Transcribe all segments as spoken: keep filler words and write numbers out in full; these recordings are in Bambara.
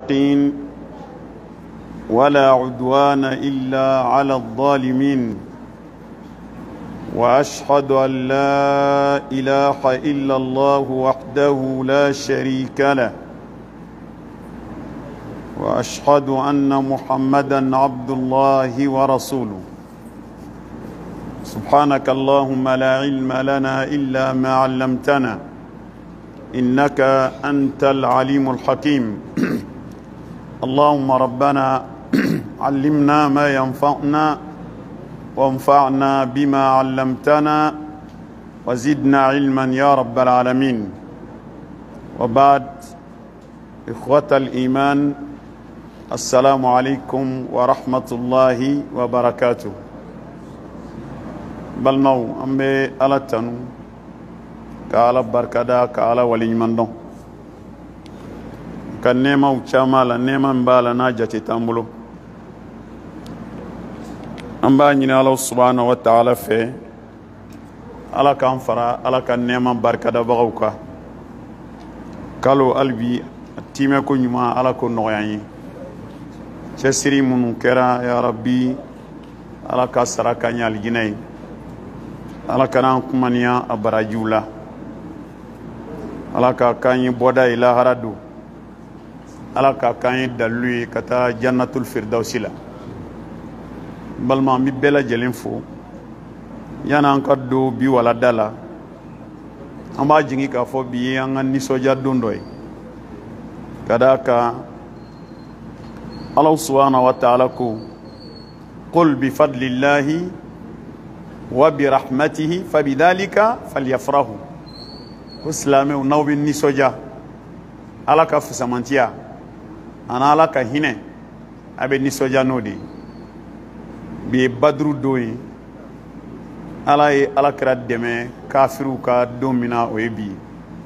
ولا عدوان إلا على الظالمين وأشهد أن لا إله إلا الله وحده لا شريك له وأشهد أن محمدا عبد الله ورسوله سبحانك اللهم لا علم لنا إلا ما علمتنا إنك أنت العليم الحكيم اللهم ربنا علمنا ما ينفعنا وانفعنا بما علمتنا وزدنا علما يا رب العالمين وبعد إخوة الإيمان السلام عليكم ورحمة الله وبركاته بل نو أمي على تنو كالا بركدا كالا ولي مندو كان نيما وشامالا نيما مبالا ناجتي تنبلو أمبا نينا الله سبحانه وتعالى في على كان فرا على كان نيما بركدا بغوكا كالو قلبي تيمي كو نيما على كو نغياني تسري منكرا يا ربي على كسرا كانيا الجناي على كان كمانيا أبراجولا على كان بودا إلى هردو على كان دلوي كتا جنة الفردوس لا بل ما مبلا جلنفو يانا انكدو بي ولا دالا اما جيني كافو بي ان نيسوجا دوندوي كداكا الله سبحانه وتعالى قل بفضل الله وبرحمته فبذلك فليفرحوا اسلامي ونو بالنيسوجا على كف سمانتيا انا على كهينه ابي نيسوجا نودي bi badru doyi ala ye alakira dɛmɛ kafiru ka don mina o ye bi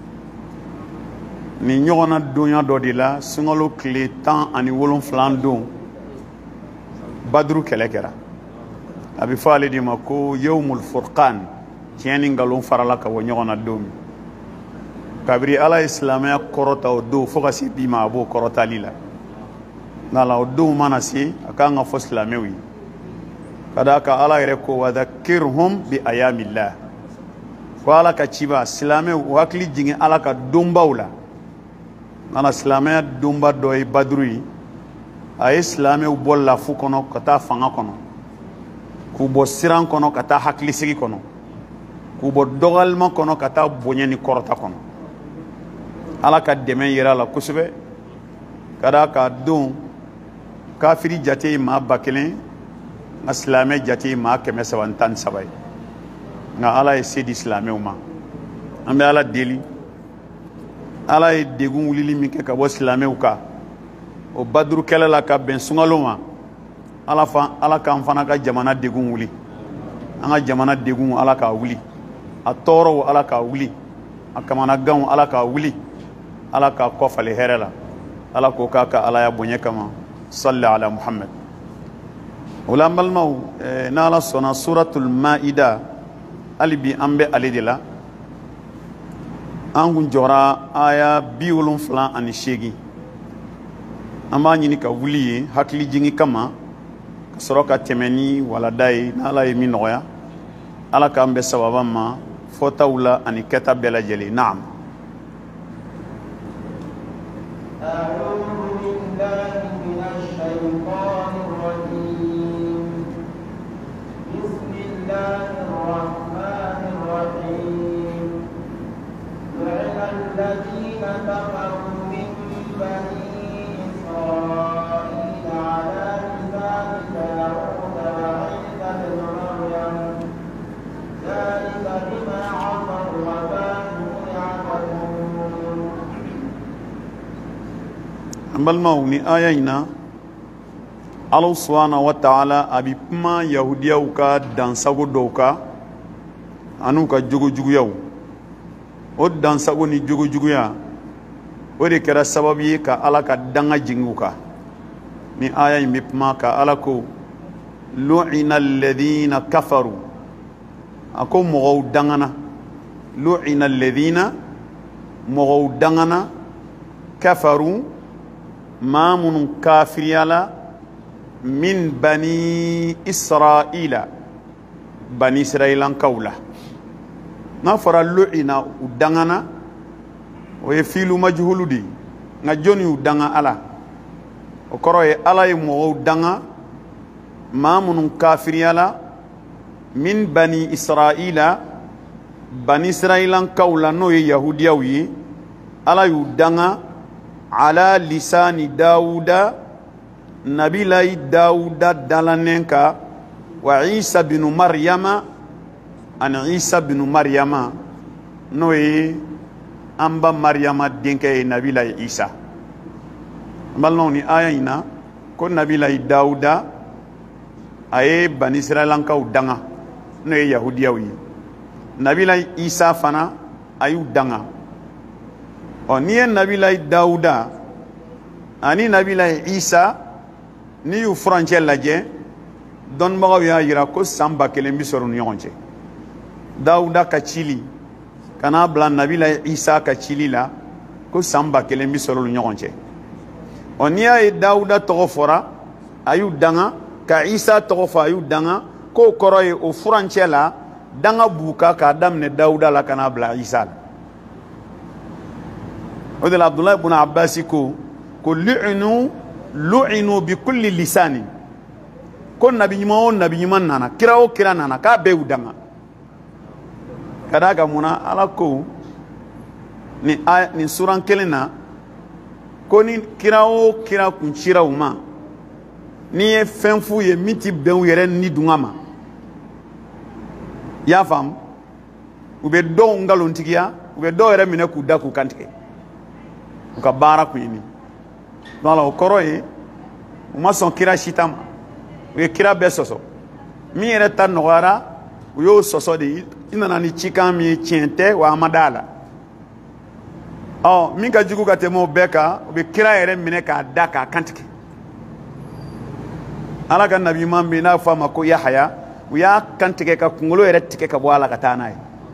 ni ɲɔgɔnna donya dɔ de la sunkalo tile tan ani wolonfila don badru kɛlɛ kɛra a bɛ fɔ ale de ma ko yawmul furqan tiɲɛ ni nkalon farala ka bɔ ɲɔgɔnna don min kabiri ala ye silamɛya kɔrɔta o don fo ka se bi ma a b'o kɔrɔtali la nka la o don mana se a kan ka fɔ silamɛw ye kadaka ala yɛrɛ ko wadhakirhum bi ayamillah ko ala ka ciba silamɛ o hakili jigin ala ka donbaw la nana silamɛya donba dɔ ye baduru ye a ye silamɛw bɔ lafu kɔnɔ ka taa fanga kɔnɔ k'u bɔ siran kɔnɔ ka taa hakilisigi kɔnɔ k'u bɔ dɔgɔlima kɔnɔ ka taa bonya ni kɔrɔta kɔnɔ ala ka dɛmɛ yera la kosɛbɛ kadaka don kafiri jate ye maa ba kelen nga silamɛ jate maa kɛmɛ saba ni tan ni saba ye nga ala ye se di silamɛw ma an bɛ ala deli ala ye degun wulili min kɛ ka bɔ silamɛw kan o baduru kɛlɛ la ka bɛn sunkalo ma ala fa ala k'an fana ka jamana degun wuli an ka jamana degun ala k'a wuli a tɔɔrɔw ala k'a wuli a kamanaganw ala k'a wuli ala k'a kɔfale hɛrɛ la ala k'o k'a ka ala ya bonya kama salli ala muhammad wala balmaw n'ala sɔnna suratul maida hali bi an bɛ ale de la an kun jɔra aya bi wolonfila ani seegin an b'a ɲini ka wuli ye hakili jigin kama ka sɔrɔ ka tɛmɛ ni walada ye n'ala ye min nɔgɔya ala k'an bɛ sababa ma fɔtaw la ani kɛta bɛɛ lajɛlen naam الذين كفروا من بني إسرائيل على لسان داود وعيسى بن مريم ذلك بما عصوا وكانوا يعتدون. أما المؤمن آيينا الله سبحانه وتعالى أبي بما يهوديا وكا دانساغو دوكا أنوكا جوجو جوجو يو o dansago ni jugu juguya o de kɛra sababu ye ka ala ka danga jingu ka ni aya in bɛ kuma ka ala ko lu'ina alladhina kafaru a ko mɔgɔw dangana lu'ina alladhina mɔgɔw dangana kafaru maa minnu kafiriyala min bani israila bani israilankaw la n'a fɔra lu'ina u dangana o ye fiilu majhulu di nka jɔnni y'u danga ala o kɔrɔ ye ala ye mɔgɔw danga maa minnu kafiriyala min bani israila bani israilankaw la n'o ye yahudiyaw ye ala y'u danga ala lisani dawuda nabilayi dawuda dalanen ka wa isa binu maryama ani isa binu maryama n'o ye an ba maryama denkɛ ye nabilayi isa an balimaw ni aya in na ko nabilayi dawuda a ye bani israilankaw danga n'o ye yahudiyaw ye nabilayi isa fana a y'u danga ɔ n'i ye nabilayi dawuda ani nabilayi isa n'i y'u furancɛ lajɛ dɔnnibagaw y'a yira ko san ba kelen bi sɔrɔ u ni ɲɔgɔn cɛ dawuda ka cili ka n'a bila nabilayi isa ka cili la ko san ba kelen bi sɔrɔ u ni ɲɔgɔn cɛ ɔ n'i y'a ye dawuda tɔgɔ fɔra a y'u danga ka isa tɔgɔ fɔ a y'u danga k'o kɔrɔ ye o furancɛ la danga b'u kan k'a daminɛ dawuda la ka n'a bila isa la o de la abdulayi ibn abbasi ko ko lu'inu lu'inu bi kulli lisani ko nabi ɲuman o nabi ɲuman nana kira o kira nana k'a bɛɛ y'u danga ka d'a kan munna ala ko ni a ni suran kelen na ko ni kira o kira kun cira u ma n'i ye fɛn f'u ye min ti bɛn u yɛrɛ ni dunga ma i y'a faamu u bɛ dɔw nkalontigiya u bɛ dɔw yɛrɛ minɛ k'u da k'u kantigɛ u ka baara kun ye nin donc o kɔrɔ ye u ma sɔn kira si ta ma u ye kira bɛɛ sɔsɔ min yɛrɛ ta nɔgɔyara u y'o sɔsɔ de i nana ni cikan min ye tiɲɛ tɛ wa a ma d'a la ɔ min ka jugu ka tɛmɛ o bɛɛ kan u bɛ kira yɛrɛ minɛ k'a da k'a kantigɛ ala ka nabi ɲuman bɛ yen n'a fɔ a ma ko yahaya u y'a kantigɛ ka kunkolo yɛrɛ tigɛ ka bɔ a la ka taa n'a ye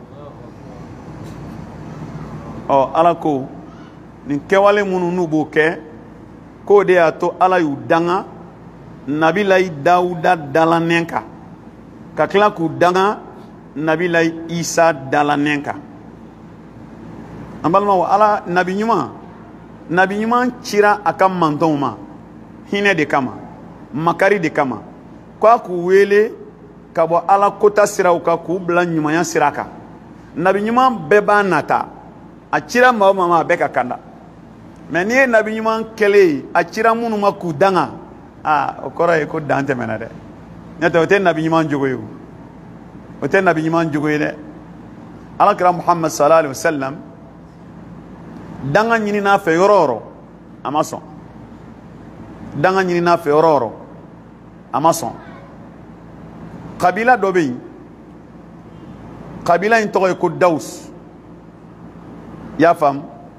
ɔ ala ko nin kɛwale minnu n'u b'o kɛ k'o de y'a to ala y'u danga nabilayi dawuda dalanen kan ka tila k'u danga nabilayi isa dalanen kan an balimaw ala nabi ɲuman nabi ɲuman cira a ka mantɔnw ma hinɛ de kama makari de kama k'a k'u wele ka bɔ ala kota siraw kan k'u bila ɲumanya sira kan nabi ɲuman bɛɛ b'a nata a cira maa o maa ma a bɛɛ ka kanda mɛ n'i ye nabi ɲuman kɛlen a cira minnu ma k'u danga aa o kɔrɔ ye ko dan tɛmɛna dɛ n'o tɛ o tɛ nabi ɲuman jogo ye o o tɛ nabi ɲuman jogo ye dɛ alakira muhammad sallallahu alaihi wa sallam danga ɲinina fɛ yɔrɔ o yɔrɔ a ma sɔn danga ɲinina fɛ yɔrɔ o yɔrɔ a ma sɔn kabila dɔ bɛ yen kabila in tɔgɔ ye ko dawus i y'a faamu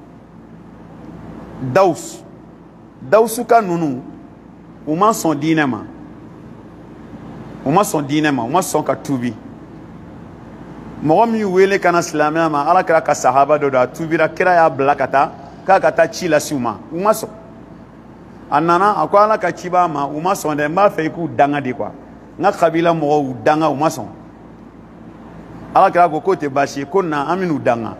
dawus dawusu ka ninnu u ma sɔn diinɛ ma u ma sɔn diinɛ ma u ma sɔn ka tuubi mɔgɔ min y'u wele ka na silamɛya ma ala kɛra ka sahaba dɔ don a tuubira kira y'a bila ka taa k'a ka taa ci lase u ma u ma sɔn a nana a ko ala ka ci b'a ma u ma sɔn dɛ n b'a fɛ i k'u danga de quoi n ka kabila mɔgɔw u danga u ma sɔn ala kɛra ko k'o tɛ baasi ye ko na an bɛn'u danga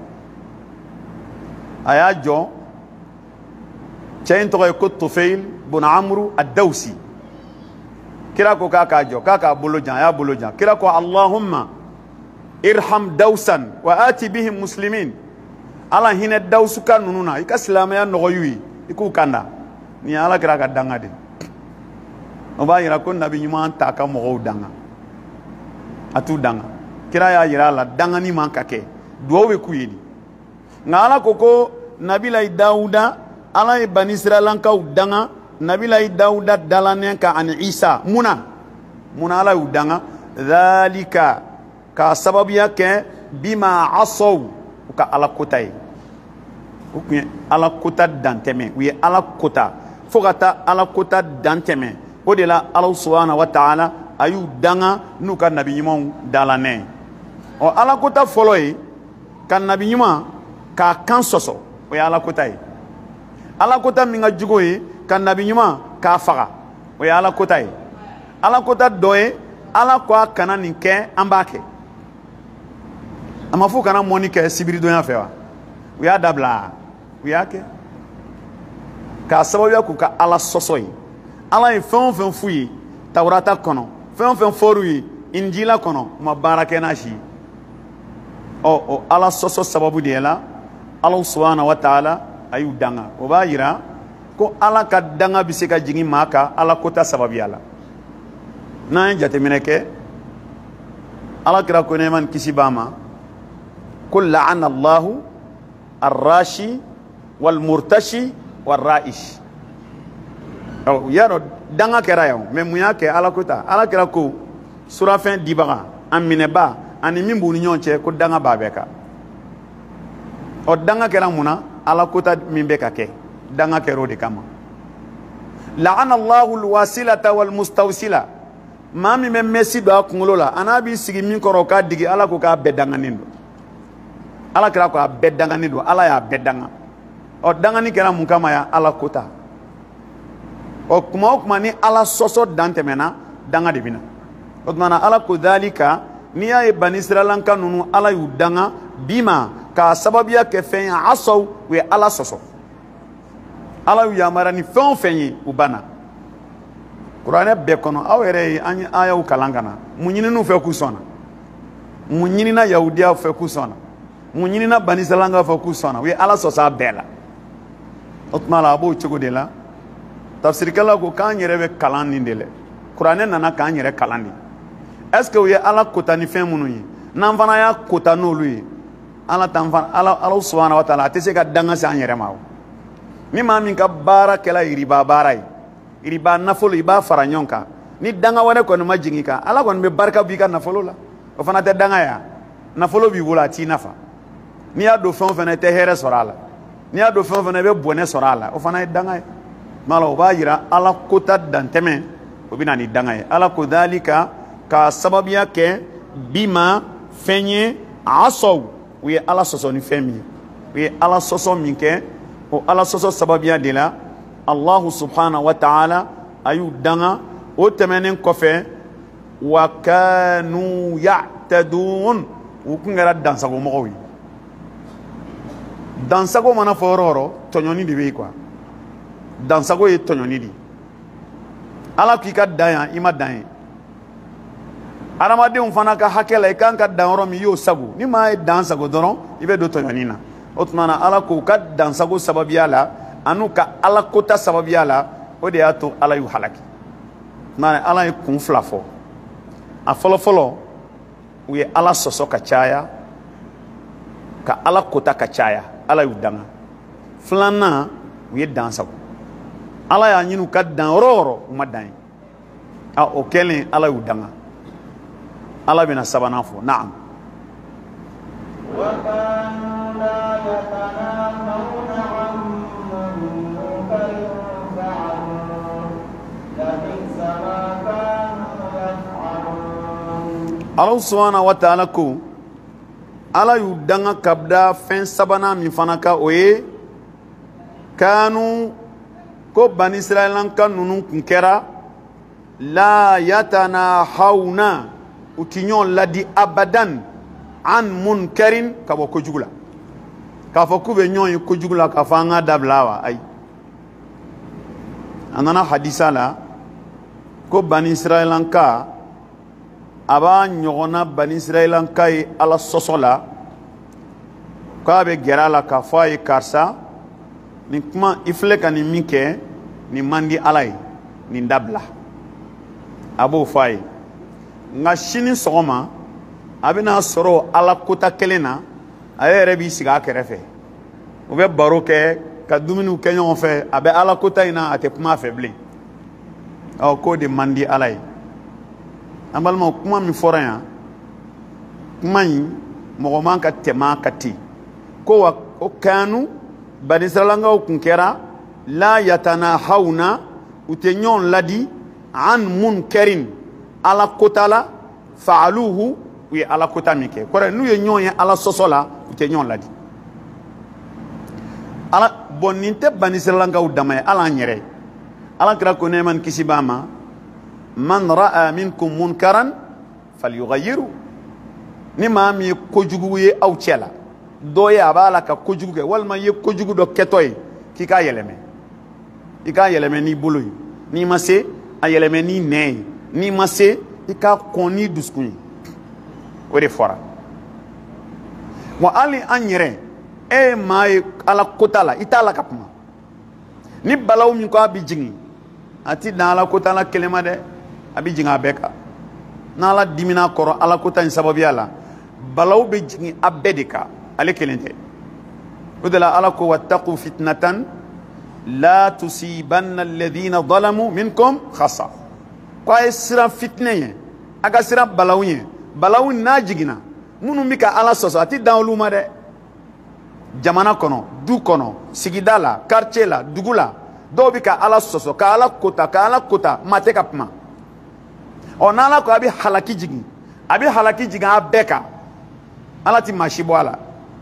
a y'a jɔ cɛ in tɔgɔ ye ko tufeil bun amru ad-dawsi kira ko k'a k'a jɔ k'a k'a bolo jan a y'a bolo jan kira ko allahumma irham dawsan wa ati bihim muslimin ala hinɛ dawsu ka ninnu na i ka silamɛya nɔgɔyu ye i k'u kanda nin ye ala kɛra ka danga de o b'a yira ko nabi ɲuman t'a ka mɔgɔw danga a t'u danga kira y'a yira a la dangani man ka kɛ duwawu bɛ k'u ye de nka ala ko ko nabilayi dawuda ala ye bani israilankaw danga nabilayi dawuda dalanen kan ani isa muna muna ala y'u danga dhalika k'a sababuya kɛ bima asaw u ka ala kota ye u tun ye ala kota dantɛmɛ u ye ala kota fo ka taa ala kota dantɛmɛ o de la ala subhanahu wa ta'ala a y'u danga n'u ka nabi ɲumanw dalanen ɔ ala kota fɔlɔ ye ka nabi ɲuman k'a kan sɔsɔ o ye ala kota ye ala kota min ka jugu ye ka nabi ɲuman k'a faga o ye ala kota ye ala kota dɔ ye ala ko a kana nin kɛ an b'a kɛ a ma fɔ kana mɔni kɛ sibiridonya fɛ wa u y'a dabila u y'a kɛ k'a sababuya k'u ka ala sɔsɔ ye ala ye fɛn o fɛn f'u ye tawurata kɔnɔ fɛn o fɛn fɔr'u ye injila kɔnɔ u ma baara kɛ n'a si ye ɔ o ala sɔsɔ sababu de la ala subhanahu wa ta'ala a y'u danga o b'a yira ko ala ka danga bɛ se ka jigin maa kan ala kota sababuya la n'an ye jateminɛ kɛ ala kira ko nɛɛma ni kisi b'a ma ko la'ana allahu arrashi wal murtashi wal ra'ish ɔ y'a dɔn danga kɛra yan mɛ mun y'a kɛ ala kota ala kira ko surafɛn dibaga a minɛba ani min b'u ni ɲɔgɔn cɛ ko danga b'a bɛɛ kan ɔ danga kɛra mun na ala kota min bɛ ka kɛ danga kɛra o de kama la'ana allahu alwasilata wal mustawsila maa min bɛ mɛsi don a kunkolo la a n'a b'i sigi min kɔrɔ o k'a digi ala ko k'a bɛɛ danganen don ala kɛra ko a bɛɛ danganen don ala y'a bɛɛ danga ɔ dangani kɛra mun kama ya ala kota ɔ kuma o kuma ni ala sɔsɔ dan tɛmɛna danga de bɛ na o tuma na ala ko dhalika n'i y'a ye bani israɛlanka ninnu ala y'u danga bi ma k'a sababuya kɛ fɛn ye asaw u ye ala sɔsɔ ala y'u yamara ni fɛn o fɛn ye u banna kuranɛ bɛɛ kɔnɔ aw yɛrɛ ye an ye ayaw kalan ka na mun ɲininiw fɛ k'u sɔnna mun ɲinina yahudiyaw fɛ k'u sɔnna mun ɲinina bani israɛlankaw fɛ k'u sɔnna u ye ala sɔsɔ a bɛɛ la o tuma la a b'o cogo de la tafsirikɛlaw ko k'an yɛrɛ bɛ kalan nin de la kuranɛ nana k'an yɛrɛ kalan de est ce que u ye ala kota ni fɛn minnu ye n'an fana y'a kota n'olu ye ala t'an fana ala ala subhanahu wa ta'ala a tɛ se ka danga se an yɛrɛ ma o ni maa min ka baara kɛla yiriba baara ye yiriba nafolo i b'a fara ɲɔgɔn kan ni danga wɛrɛ kɔni ma jigin i kan ala kɔni bɛ barika b'i ka nafolo la o fana tɛ danga ya nafolo b'i bolo a t'i nafa n'i y'a don fɛn o fɛn i tɛ hɛrɛ sɔrɔ a la n'i y'a don fɛn o fɛn i bɛ bɔnɛ sɔrɔ a la o fana ye danga ye mala o b'a yira ala kota dantɛmɛ o bɛ na ni danga ye ala ko dhalika k'a sababuya kɛ bi ma fɛn ye asaw u ye ala sɔsɔ ni fɛn min ye u ye ala sɔsɔ min kɛ o ala sɔsɔ sababuya de la allahu subhanahu wa ta'ala a y'u danga o tɛmɛnen kɔfɛ wa kanu ya'tadun u kun kɛra dansagomɔgɔw ye dansago mana fɔ yɔrɔ o yɔrɔ tɔɲɔni de bɛ yen quoi dansago ye tɔɲɔni de ala k'i ka dan yan i ma dan ye adamadenw fana ka hakɛ la i kan ka dan yɔrɔ min i y'o sago ni maa ye dan sago dɔrɔn i bɛ don tɔɲɔni na o tuma na ala k'u ka dansago sababuya la an'u ka ala kota sababuya la o de y'a to ala y'u halaki tuma ala ye kun fila fɔ a fɔlɔfɔlɔ u ye ala sɔsɔ ka caya ka ala kota ka caya ala y'u danga filanan u ye dan sago ala y'a ɲini u ka dan yɔrɔ o yɔrɔ u ma dan ye a o kɛlen ala y'u danga ala bɛna sabanan fɔ naam ala subhanahu wa ta'ala ko ala y'u danga kabda fɛn sabanan min fana ka o ye kanu ko bani israɛlanka ninnu kun kɛra la yatana hawna u ti ɲɔgɔn ladi abadan an munkarin ka bɔ kojugu la k'a fɔ k'u bɛ ɲɔgɔn ye kojugu la k'a fɔ an ka dabila wa ayi a nana hadisa la ko bani israɛlanka a b'a ɲɔgɔnna bani israɛlanka ye ala sɔsɔ la k'a bɛ gɛrɛ a la k'a fɔ a ye karisa nin kuma i filɛ ka nin min kɛ nin man di ala ye nin dabila a b'o fɔ a ye nka sini sɔgɔma a bɛna sɔrɔ ala kota kelen na a yɛrɛ b'i sigi a kɛrɛfɛ u bɛ baro kɛ ka dumuniw kɛ ɲɔgɔn fɛ a bɛ ala kota in na a tɛ kuma a fɛ bilen ɔ k'o de man di ala ye an balimaw kuma min fɔra yan kuma in mɔgɔ man ka tɛmɛ ka ten ko wa ko kanu bani israɛlankaw kun kɛra la yatana hawna u tɛ ɲɔgɔn ladi an munkarin ala kota la fa'aluhu u ye ala kota min kɛ kɔrɔ n'u ye ɲɔgɔn ye ala sɔsɔ la u tɛ ɲɔgɔn ladi ala bɔn nin tɛ bani israɛlankaw dama ye ala an yɛrɛ ala kira ko ne man kisibama man ra'a minkum munkaran falyughayyiru ni ma mi kojugu ye aw cela do ya bala ka kojugu ke walma ye kojugu do ketoy ki ka yeleme i ka yeleme ni buluy ni masse a yeleme ni ney ni masse i ka koni duskuni o de fora wa ali anyere e may ala kotala itala kapma ni balaw mi ko abi jingi ati na ala kotala kelema de abi jinga beka na ala dimina koro ala kota in sababu yala balaw be jingi abedika ale kelente udala ala ko wattaqu fitnatan la tusibanna alladhina zalamu minkum khassa ko ay sira fitne aga sira balaw ye balaw na jigina munu mika ala soso ati dawluma de jamana kono du kono sigida la quartier la dugula do bi ka ala soso ka ala kota ka ala kota mate kapma on ala ko abi halaki jigi abi halaki jigi abeka ala ti mashibo ala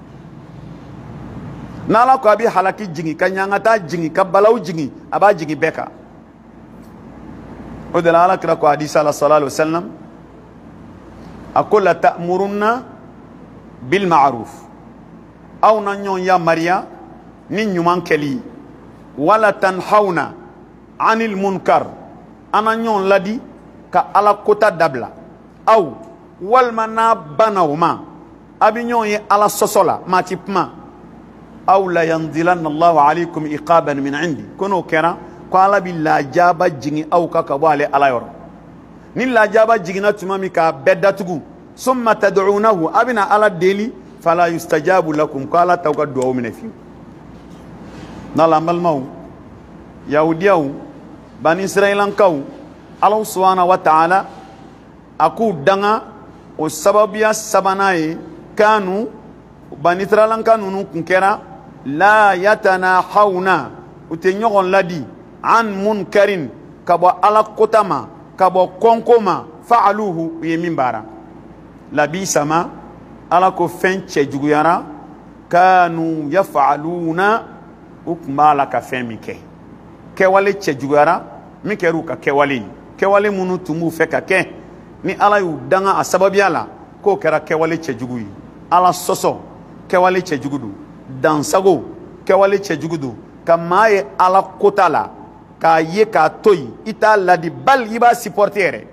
nala ko abi halaki jigi ka nyangata jigi ka balaw jigi aba jigi beka o de la ala kira ko hadith sallallahu alaihi wasallam aqula ta'muruna bil ma'ruf aw na nyon ya maria ni nyuman keli wala tanhauna anil munkar ana nyon ladi ka ala kota dabla aw wal mana banawma abi nyon ye ala sosola matipma aw la yanzilanna Allahu alaykum iqaban min indi kono kera ko ala billahi jaba jingi aw ka ka wale ala yor ni la jaba jigina tumami ka bedatugu summa tad'unahu abina ala deli fala yustajabu lakum qala tawka du'a min fi nala malmaw yahudiyaw bani israilan kaw Allah subhanahu wa ta'ala aku danga o sababiya sabanaye kanu bani israilan kanu nun kunkera la yatanahawna utenyogon ladi an munkarin kabo ala kotama kabo konkoma fa'aluhu yemimbara labi sama ala ko fen cejuguyara kanu yaf'aluna ukmala ka fen mike kewale cejuguyara mikeru ka kewale kewale munu tumu fe ka ke ni ala yu danga asababiala ko kera kewale cejuguyi ala soso kewale cejugudu dansago kewale cejugudu kamaye ala kotala ka ye ka toyi ita ladi bal iba supportere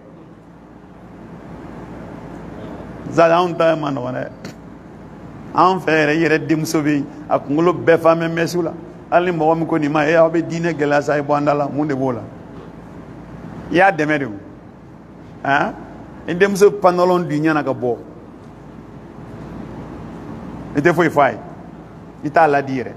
zala on ta man wona en faire yere dimso bi ak ngolo be femme mesula ali mo mi ko ni ma e abe dine gela say bondala munde bola ya demede hein indem so panolon du nyana ga bo ite foi fai ita la dire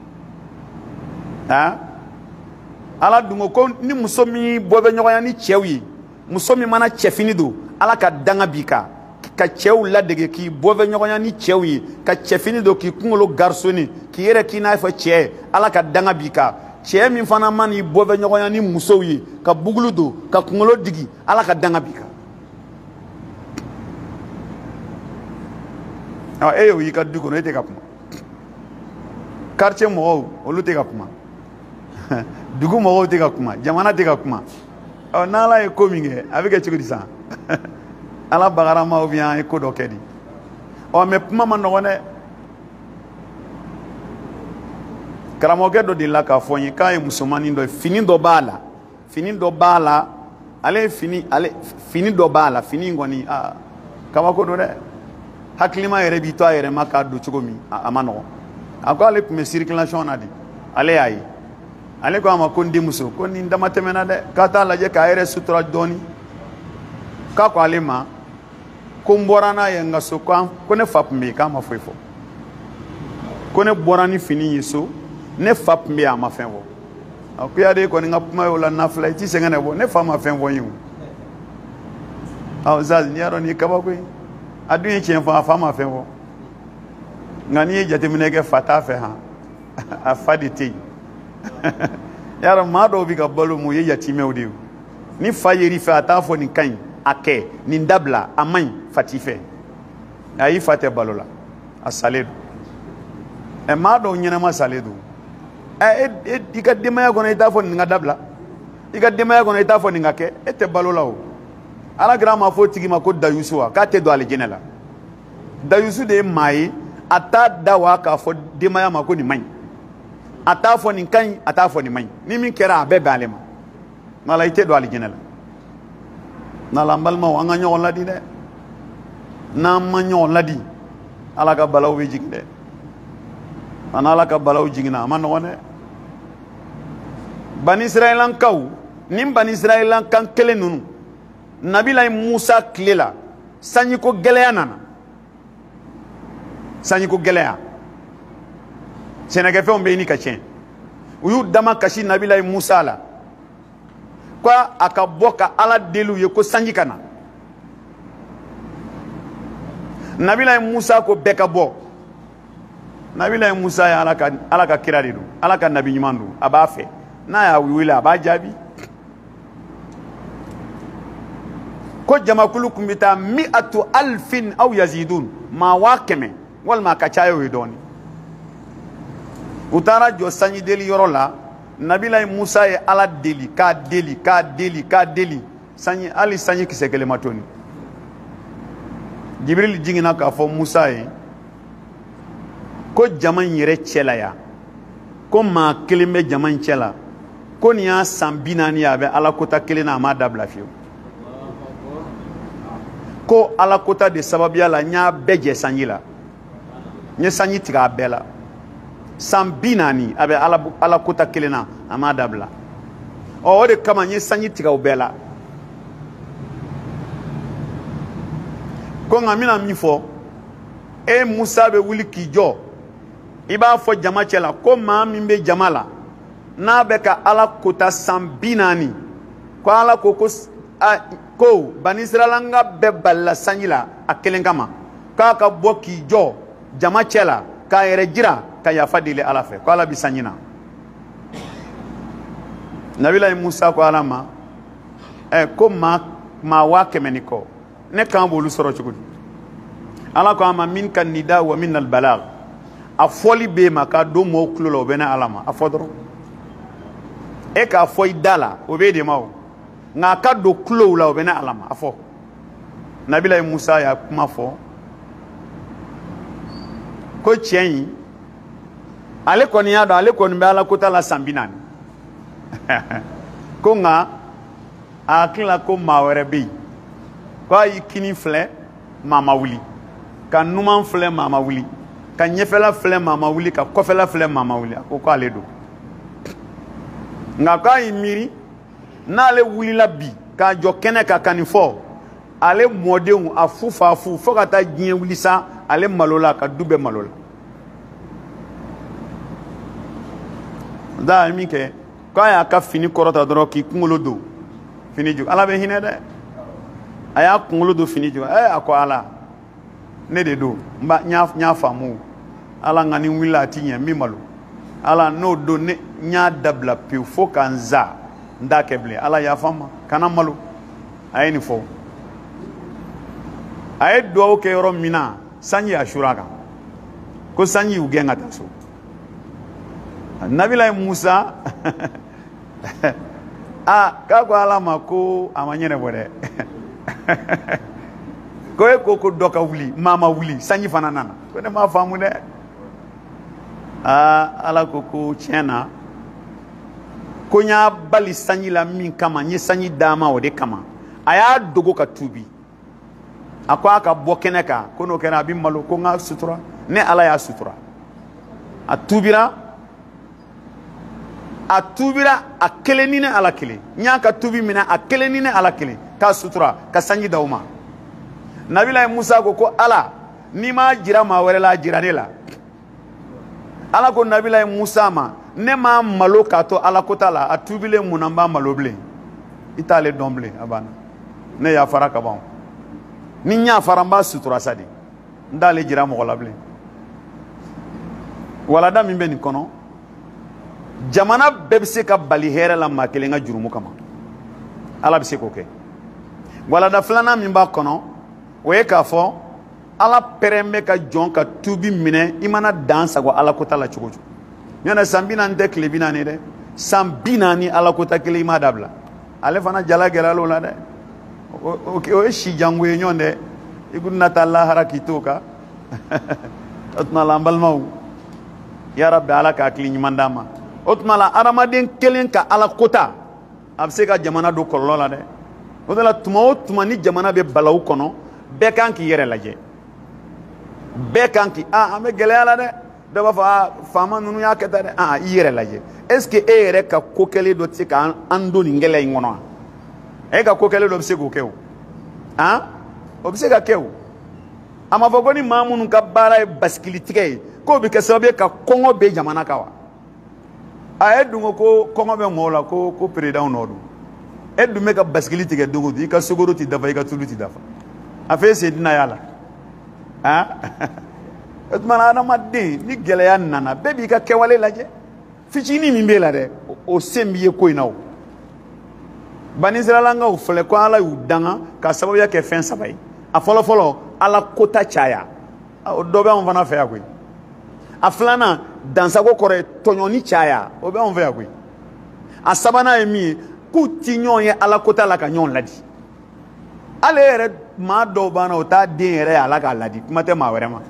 hein ala dungo ko ni musomi bobe nyoya ni chewi musomi mana chefini do ala ka danga bika ka chew la dege ki bobe nyoya ni chewi ka chefini do ki kungolo garsoni ki yere ki na fa che ala ka danga bika che mi fana mani bobe nyoya ni musowi ka bugulu do ka kungolo digi ala ka danga bika aw eyo yi ka dugo no ite kapma quartier mo o lu te kapma dugu mo te kapma jamana te kapma o nala e kominge avec chigudi sa ala bagara ma o bien e ko do kedi o me puma man no ne karamo gedo di la ka fonyi ka e musumani do fini do bala fini do bala ale fini ale fini do bala fini ngoni a kama ko do ne haklima yere bi to yere maka do chugomi amano ako ale kuma circulation na di ale ayi ale ko ama ko ndi muso ko ni ndama temena de kata la je ka yere sutura doni ka ko ale ma ko mborana ye ngaso ko ko ne fap mi ka ma foifo ko ne borani fini yeso ne fap mi ama fenwo akuya de ko ni ngapuma yo la na flight ti sengane bo ne fama fenwo yin aw zaz ni aro ni kaba ko adu yin chen fa fama fenwo ngani jate minege fata fe ha afadi ti yaro mado bi ka bolu mu ye yati mewdi ni fayeri fa ta fo ni kan ake ni ndabla amai fatife ayi fate balola asaledu e mado nyina ma saledu e e dika dima ya gona ita fo ni ngadabla i ka denbaya kɔnɔ i t'a fɔ nin ka kɛ e tɛ balo la o alakira ma fɔ tigi ma ko dayusu wa k'a tɛ don alijinɛ la dayusu de ye maa ye a t'a da wa k'a fɔ denbaya ma ko nin man ɲi a t'a fɔ nin ka ɲi a t'a fɔ nin man ɲi ni min kɛra a bɛɛ bɛn ale ma nala i tɛ don alijinɛ la nala an balimaw an ka ɲɔgɔn ladi dɛ n'an ma ɲɔgɔn ladi ala ka balaw bɛ jigin dɛ an ala ka balaw jiginna a ma nɔgɔn dɛ bani israɛlankaw ni bani israɛlankan kelen ninnu nabila musa tile la sanjiko gɛlɛya nana sanjiko gɛlɛya sɛnɛkɛfɛnw bɛ ɲini ka tiɲɛ u y'u dama kasi nabila musa la ko a ka bɔ ka ala deli u ye ko sanji ka na nabila musa ko bɛɛ ka bɔ nabila musa ye ala ka ala ka kira de don ala ka nabi ɲuman don a b'a fɛ n'a y'a wele a b'a jaabi ko jamakulu kun bɛ taa mi'atu alfin aw yazidun maa waa kɛmɛ walima a ka caya o ye dɔɔnin u taara jɔ sanji deli yɔrɔ la nabila musa ye ala deli k'a deli k'a deli k'a deli sanji hali sanji kisɛ kelen ma toni jibril jiginna k'a fɔ musa ye ko jama in yɛrɛ cɛla ya ko maa kelen bɛ jama in cɛla ko nin y'a san bi naani ye a bɛ ala kota kelen na a m'a dabila fiyewu ko ala kota de sababuya la n y'a bɛɛ jɛ sanji la n ye sanji tigɛ a bɛɛ la san bi naani a bɛ ala ala kota kelen na a m'a dabila ɔ o de kama n ye sanji tigɛ o bɛɛ la ko nka n bɛna min fɔ e musa bɛ wuli k'i jɔ i b'a fɔ jama cɛla ko maa min bɛ jama la n'a bɛ ka ala kota san bi naani ko ala ko ko ko bani israɛlanka bɛɛ balila sanji la a kelen kama k'a ka bɔ k'i jɔ jama cɛla k'a yɛrɛ jira ka yafa deli ala fɛ ko ala bɛ sanji na nabila musa ko ala ma ɛ ko maa maa waa kɛmɛ ni kɔ ne kan b'olu sɔrɔ cogo di ala ko a ma min ka nida wa min nal balag a fɔli bɛ ma k'a don mɔɔw tulo la o bɛ ne ala ma a fɔ dɔrɔn e k'a fɔ i da la o bɛ de ma o nka a ka don tulow la o bɛ ne ala ma a fɔ nabila musa y'a kuma fɔ ko tiɲɛ in ale kɔni y'a dɔn ale kɔni bɛ ala kota la san bi naani ko nka a hakili la ko maa wɛrɛ bɛ yen ko a y'i kini filɛ maa ma wuli ka numan filɛ maa ma wuli ka ɲɛfɛla filɛ maa ma wuli ka kɔfɛla filɛ maa ma wuli a ko k'ale don nka k'a y'i miiri n'ale wulila bi k'a jɔ kɛnɛ kan ka nin fɔ ale mɔdenw a fu fa fu fo ka taa diɲɛ wuli sa ale malo la ka du bɛɛ malo la daa ye min kɛ k'a y'a ka fini kɔrɔta dɔrɔn k'i kunkolo don fini jugu ala bɛ hinɛ dɛ a y'a kunkolo don fini jugu ɛ a ko ala ne de don n ba n y'a faamu ala nka ni wulila a ti ɲɛ n bɛ malo ala n'o don ne n y'a dabila pewu fo ka n za n t'a kɛ bilen ala yafa n ma kana malo a ye nin fɔ a ye duwawu kɛ yɔrɔ min na sanji y'a suri a kan ko sanji y'u gɛn ka taa so nabila musa a k'a ko ala ma ko a ma ɲɛnɛbɔ dɛ ko e ko ko dɔ ka wuli maa ma wuli sanji fana nana ko ne m'a faamu dɛ aa ala ko ko tiɲɛ na ko n y'a bali sanji la min kama n ye sanji d'a ma o de kama a y'a dogo ka tuubi a ko a ka bɔ kɛnɛ kan ko n'o kɛra a bɛ malo ko n ka sutura ne ala y'a sutura a tuubira a tuubira a kelen ni ne ala kelen n y'a ka tuubi minɛ a kelen ni ne ala kelen k'a sutura ka sanji d'aw ma nabila musa ko ko ala n'i m'a jira maa wɛrɛ la a jira ne la ala ko nabila musa ma ne m'a malo k'a to ala kota la a tuubilen mun na n b'a malo bilen i t'ale dɔn bilen a banna ne yafara ka ban ni n yafara n b'a sutura sa de n t'ale jira mɔgɔ la bilen walada min bɛ nin kɔnɔ jamana bɛɛ bɛ se ka bali hɛrɛ la maa kelen ka jurumu kama ala bɛ se k'o kɛ walada filanan min b'a kɔnɔ o ye k'a fɔ ala pɛrɛn bɛ ka jɔn ka tuubi minɛ i mana dan sago ala kota la cogo o cogo ɲɔnɛ san bi naani tɛ tile bi naani dɛ san bi naani ala kota kelen i m'a dabila ale fana jala gɛlɛyal'o la dɛ o ye si jango ye ɲɔgɔn dɛ i ko nata lahara k'i to kan o tuma la an balimaw ya rabbi ala ka hakili ɲuman d'an ma o tuma la adamaden kelen ka ala kota a bɛ se ka jamana don kɔlɔlɔ la dɛ o de la tuma o tuma ni jamana bɛ balawu kɔnɔ bɛɛ kan k'i yɛrɛ lajɛ bɛɛ kan k'i ah an bɛ gɛlɛya la dɛ dɔ b'a fɔ ah faama ninnu y'a kɛ tan dɛ ah i yɛrɛ lajɛ est ce que e yɛrɛ ka ko kɛlen dɔ tɛ se ka an don nin gɛlɛya in kɔnɔ wa e ka ko kɛlen dɔ bɛ se k'o kɛ o ah o bɛ se ka kɛ o a ma fɔ ko ni maa minnu ka baara ye basikili tigɛ ye k'o bɛ kɛ sababu ye ka kɔngɔ bɛ jamana kan wa a ye dun ko kɔngɔ bɛ mɔgɔw la ko ko peredanw nɔ don e dun bɛ ka basikili tigɛ dogo don i ka sogoro tɛ dafa i ka tulu tɛ dafa a fɛ e sen tɛna y'a la ah o tuma na adamaden ni gɛlɛya nana bɛɛ b'i ka kɛwale lajɛ fitinin min b'e la dɛ o sen b'i ye ko in na o bani israɛlankaw filɛ ko ala y'u danga ka sababuya kɛ fɛn saba ye a fɔlɔfɔlɔ ala kota caya o dɔ bɛ anw fana fɛ yan koyi a filanan dansago kɔrɔ ye tɔɲɔni caya o bɛ anw fɛ yan koyi a sabanan ye min ye k'u ti ɲɔgɔn ye ala kota la ka ɲɔgɔn ladi ale yɛrɛ maa dɔw b'an na o t'a den yɛrɛ ye ala k'a ladi kuma tɛ maa wɛrɛ ma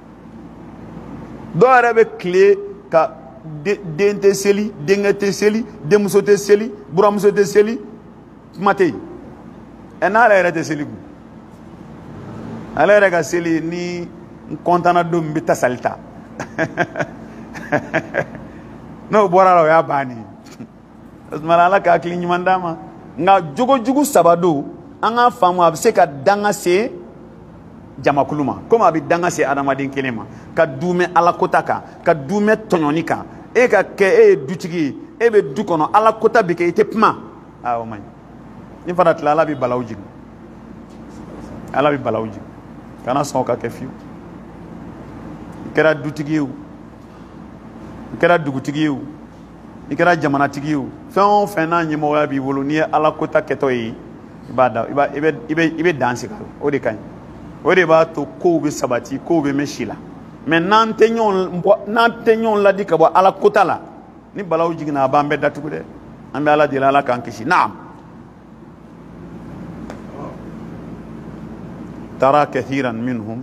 dɔw yɛrɛ bɛ tile ka den tɛ seli denkɛ tɛ seli denmuso tɛ seli buramuso tɛ seli kuma tɛ yen ɛ n'ale yɛrɛ tɛ seli kun ale yɛrɛ ka seli ni n kɔntana don min bɛ tasali ta n'o bɔra la o y'a bannen o tuma na ala ka hakili ɲuman d'an ma nka jogojugu saba don an k'a faamu a bɛ se ka danga se jamakulu ma komi a bɛ danga se adamaden kelen ma ka duumɛ ala kota kan ka duumɛ tɔɲɔni kan e ka kɛ e ye dutigi ye e bɛ du kɔnɔ ala kota bɛ kɛ i tɛ kuma aa o man ɲi ni fana tila ala bɛ balawu jigin ala bɛ balawu jigin kana sɔn o ka kɛ fiyewu i kɛra dutigi ye o i kɛra dugutigi ye o i kɛra jamanatigi ye o fɛn o fɛn n'a ɲɛmɔgɔya b'i bolo n'i ye ala kota kɛtɔ ye i b'a da i b'a i bɛ i bɛ i bɛ dan sigi a la o de ka ɲi o de b'a to kow bɛ sabati kow bɛ mɛn si la mɛ n'an tɛ ɲɔgɔn bɔ n'an tɛ ɲɔgɔn ladi ka bɔ ala kota la ni balawu jiginna a b'an bɛɛ datugu dɛ an bɛ ala deli ala k'an kisi naam tara kathiran minhum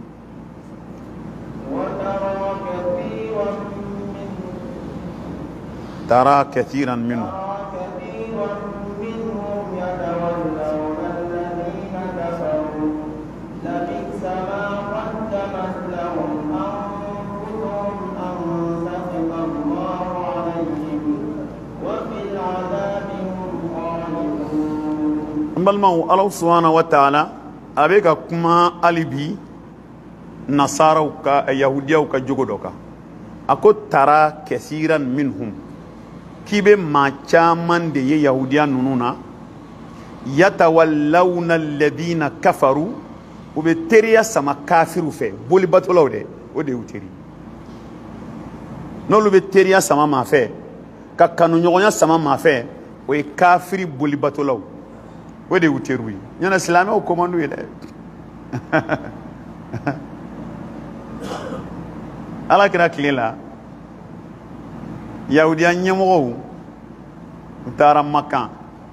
tara kathiran minhum balimaw ala subhanahu wa ta'ala a bɛ ka kuma hali bi nasaraw ka yahudiyaw ka jogo dɔ kan a ko tara kasiran minhum k'i bɛ maa caman de ye yahudiya ninnu na yatawallawna alladhina kafaru u bɛ teriya sama kafiru fɛ bolibatolaw dɛ o de y'u teri n'olu bɛ teriya sama maa fɛ ka kanuɲɔgɔnya sama maa fɛ o ye kafiri bolibatolaw o de y'u teriw ye ɲɔnɛ silamɛw ko man d'u ye dɛ ala kira tile la yahudiya ɲɛmɔgɔw u taara makan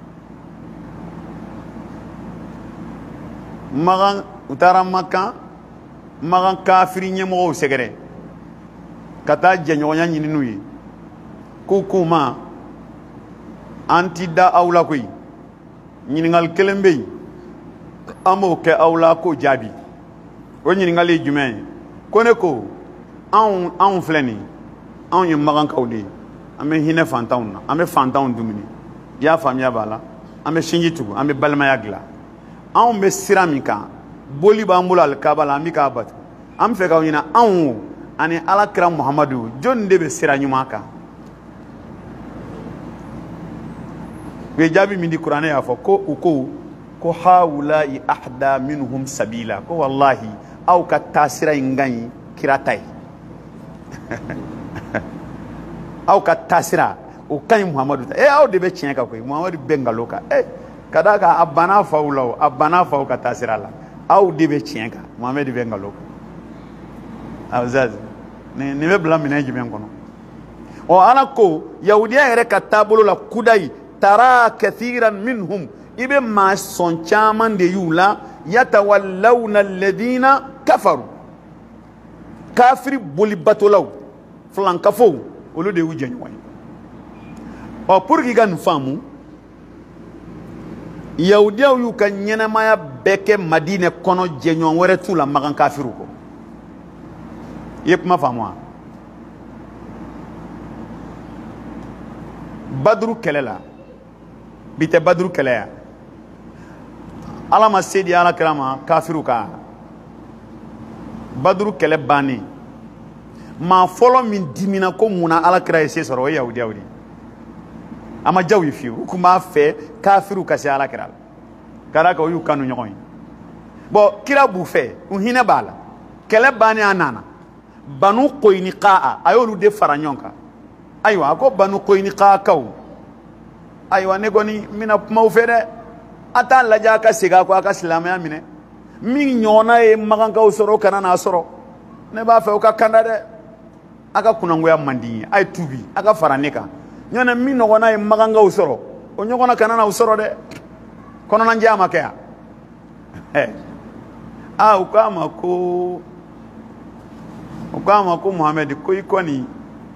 magan u taara makan magan kafiri ɲɛmɔgɔw sɛgɛrɛ ka taa jɛɲɔgɔnya ɲini n'u ye k'u k'u ma an ti da aw la koyi ɲininkali kelen bɛ yen an b'o kɛ aw la k'o jaabi o ɲininkali ye jumɛn ye ko ne ko anw anw filɛ nin anw ye magankaw de ye an bɛ hinɛ fantanw na an bɛ fantanw dumuni i y'a faamuya b'a la an bɛ sinji tugu an bɛ balimaya dilan anw bɛ sira min kan boli b'an bolo alikaba la an bɛ k'a batu an bɛ fɛ k'aw ɲɛna anw ani alakira muhamadu jɔnni de bɛ sira ɲuman kan u ye jaabi min di kuranɛ y'a fɔ ko u ko ko hawulayi ahda minhum sabila ko wallahi aw ka taasira in ka ɲi kira ta ye aw ka taasira o ka ɲi muhamadu ta e aw de bɛ tiɲɛ kan koyi muhamadu bɛ nkalon kan e ka d'a kan a banna faw la o a banna faw ka taasira la aw de bɛ tiɲɛ kan muhamadu bɛ nkalon kan azazi nin nin bɛ bila minɛn jumɛn kɔnɔ ɔ ala ko yahudiya yɛrɛ ka taabolo la kudayi tara kathiran minhum ibe ma son chaman de yula yatawallawna alladhina kafaru kafiri boli batolaw flankafo olu de wujen way o pour ki gan famu yahudiyaw yu ka nyenamaya beke madine kono jenyon were tu la magan kafiru ko yep ma famu badru kelela bite badru kelea ala ma sedi ala krama kafiru ka badru kele bani ma folo min dimina ko muna ala kra ese soro yahudi yahudi ama jawi fiu kuma fe kafiru ka se ala kra kara ko yu kanu nyoy bo kira bu fe un hina bala kele bani anana banu qoyni qaa ayolu de faranyonka aywa ko banu qoyni qaa kaw aywa ne goni mina mau fere ata laja ka siga ko aka islamaya mine min nyona e maganka usoro kana na soro ne ba fe o ka kanda de aka kunango ya mandi ay tubi aka faraneka nyana min no gona e maganga usoro o nyogona kana na usoro de kono nan jama kaya eh ah ukama ko ukama ko Muhammad ko ikoni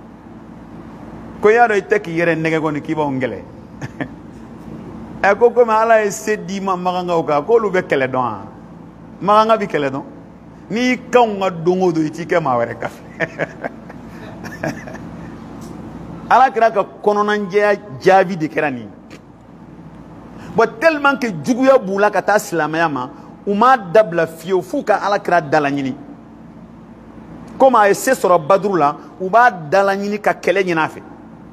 ko yaro iteki yere nege goni kiba ongele e ko ko mala e sedi ma maganga o ka ko lu be kele don maganga bi kele don ni kaunga dongo do itike ma were ka ala kira ka kononan je javi de kerani bo tellement que juguya bula ka ta islamaya ma uma dabla fio fuka ala kira dalanyini comme a ese soro badru la uba dalanyini ka kele nyina fe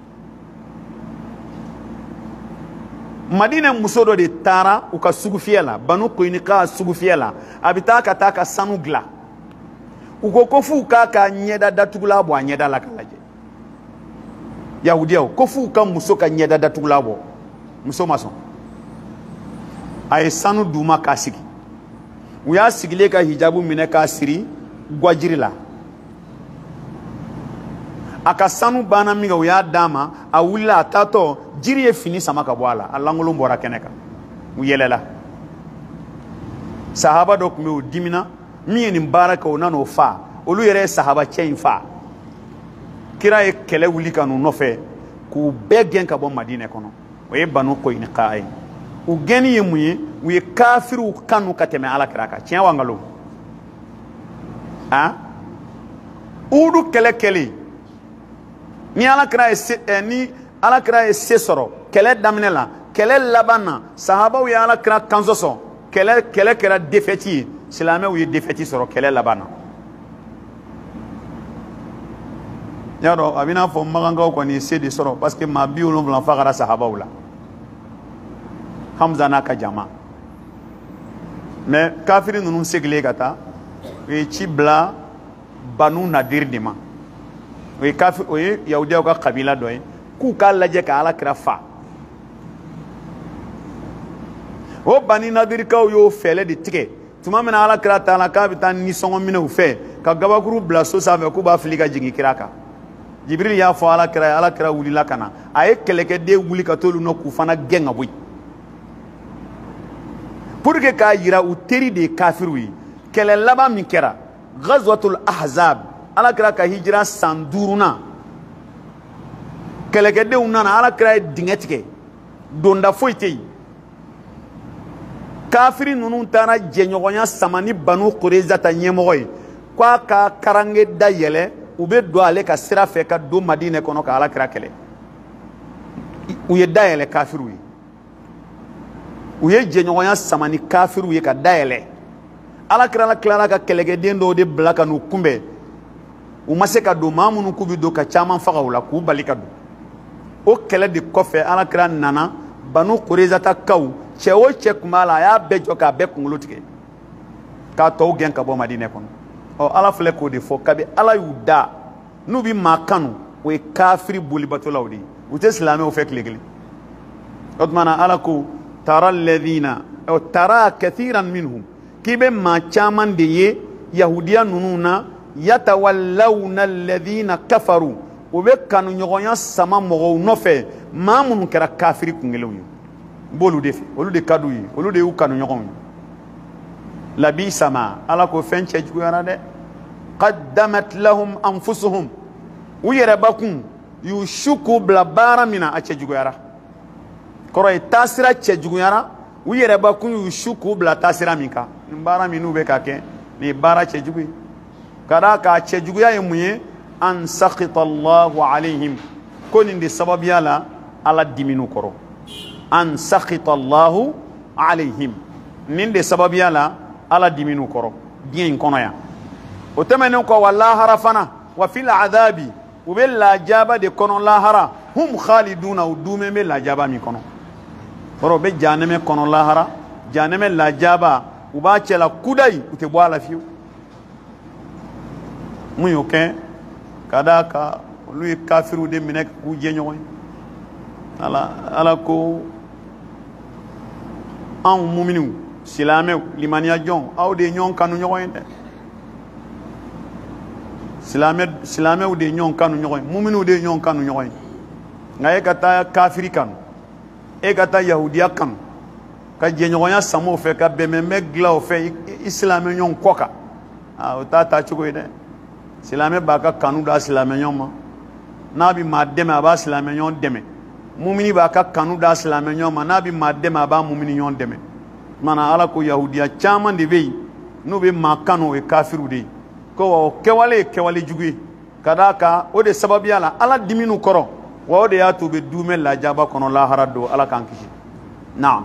Madina musodo de tara u ka sugufiela banu koyni ka sugufiela abita ka ta ka sanu gla u ko kofu ka ka nyeda datugula bo nyeda la kalaje yahudiya ko fu ka muso ka nyeda datugula bo muso maso ay sanu duma ka sigi u ya sigile ka hijabu mine ka siri gwajiri la aka sanu bana miga u ya dama a wula tato jiri e fini sama ka boala alangolo mbora keneka u yelela sahaba dok me u dimina mi ni baraka o nano fa olu yere sahaba chain fa kira e kele wuli kanu no fe ku begen ka bo madina kono o e banu ko ni qaay u geni yemuye u e kafiru kanu kateme ala kiraka chen wangalo ha udu kele kele ni ala kira e ni ala kira e sesoro kele damne la kele labana sahaba u ala kira kanzoso kele kele kira defeti silame u defeti soro kele labana yaro abina fo maganga ko ni sedi soro parce que ma biulu blan fagara sahaba ula hamza na ka jama mais kafiri nunu segle gata e chibla banu nadir dima we kafir o yaudiya ka kabila doy ku ka laje ka ala krafa o bani nadir ka yo fele de tike tuma mena ala krata ala ka bitan ni songo mine u fe ka gabakuru bla so sa me ku ba flika jigi kiraka Jibril ya fo ala kira ala kira wuli lakana aye keleke de wuli ka tolu no ku fana genga boy pour que ka yira u teri de kafiru yi kele laba min kera ghazwatul ahzab ala kira ka hijra sanduruna keleke de unana ala kira dingetike donda foite kafiri nunu tana jenyogonya samani banu qurayza ta nyemoy kwa ka karange da yele ube do ale ka sira fe ka do madine kono ka ala kira kele u ye dayele kafiru yi u ye jenyogonya samani kafiru yi ka dayele ala kira la klara ka kelege den do de blaka no kumbe u mase ka do mamunu kubi do ka chama faga wala ku balika do o kele de kofe ala kira nana banu qurayza ta kaw chewo che kumala ya bejo ka be kungulutike ka to gen ka bo madine kono o ala fle ko de fo kabe ala yuda nubi makanu we kafiri buli batolawdi ute islami o fek legli otmana ala ko tara alladhina o tara kathiran minhum kibe ma chaman de ye yahudiya nununa yatawallawna alladhina kafaru o be kanu nyogonya sama mogo nofe maa minnu kɛra kafiri kunkelenw ye bolu de fɛ olu de ka d'u ye olu de y'u kanu ɲɔgɔnw ye labisa ma ala ko fɛn cɛ juguyara dɛ qaddamat lahum anfusuhum u yɛrɛ bakun y'u su k'u bila baara min na a cɛ juguyara kɔrɔ ye taasira cɛ juguyara u yɛrɛ bakun y'u su k'u bila taasira min kan nin baara min n'u bɛ ka kɛ nin ye baara cɛ jugu ye ka d'a kan a cɛ juguya ye mun ye an sakhita allahu alayhim ko nin de sababuya la ala diminu kɔrɔ an sakhita allahu alayhim nin de sababuya la ala diminu kɔrɔ diɲɛ in kɔnɔ yan o tɛmɛnen kɔ wa lahara fana wa fil adabi u bɛ lajaba de kɔnɔ lahara hum khaliduna u dumen bɛ lajaba min kɔnɔ kɔrɔ u bɛ jahanɛmɛ kɔnɔ lahara jahanɛmɛ lajaba u b'a cɛla kudayi u tɛ bɔ a la fiyewu mun y'o kɛ ka d'a kan olu ye kafiriw de minɛ k'u jɛ ɲɔgɔn ye ala ala ko anw muminiw silamɛw limaniya jɔn aw de ye ɲɔgɔn kanu ɲɔgɔn ye dɛ silamɛ silamɛw de ye ɲɔgɔn kanu ɲɔgɔn ye muminiw de ye ɲɔgɔn kanu ɲɔgɔn ye nka e ka taa kafiri kanu e ka taa yahudiya kanu ka jɛɲɔgɔnya samow fɛ ka bɛnbɛnbɛn dilan o fɛ i silamɛ ɲɔgɔn kɔ kan o t'a taa cogo ye dɛ silamɛ b'a ka kanu d'a silamɛ ɲɔgɔn ma n'a bɛ maa dɛmɛ a b'a silamɛ ɲɔgɔn dɛmɛ mumini b'a ka kanu d'a silamɛ ɲɔgɔn ma n'a bɛ maa dɛmɛ a b'a mumini ɲɔgɔn dɛmɛ mana ala ko yahudiya caman de bɛ yen n'u bɛ maa kanu o ye kafiriw de ye ko wa o kɛwale ye kɛwale jugu ye ka d'a kan o de sababuya la ala diminu kɔrɔ wa o de y'a to u bɛ duumɛ lajaba kɔnɔ lahara don ala k'an kisi naam.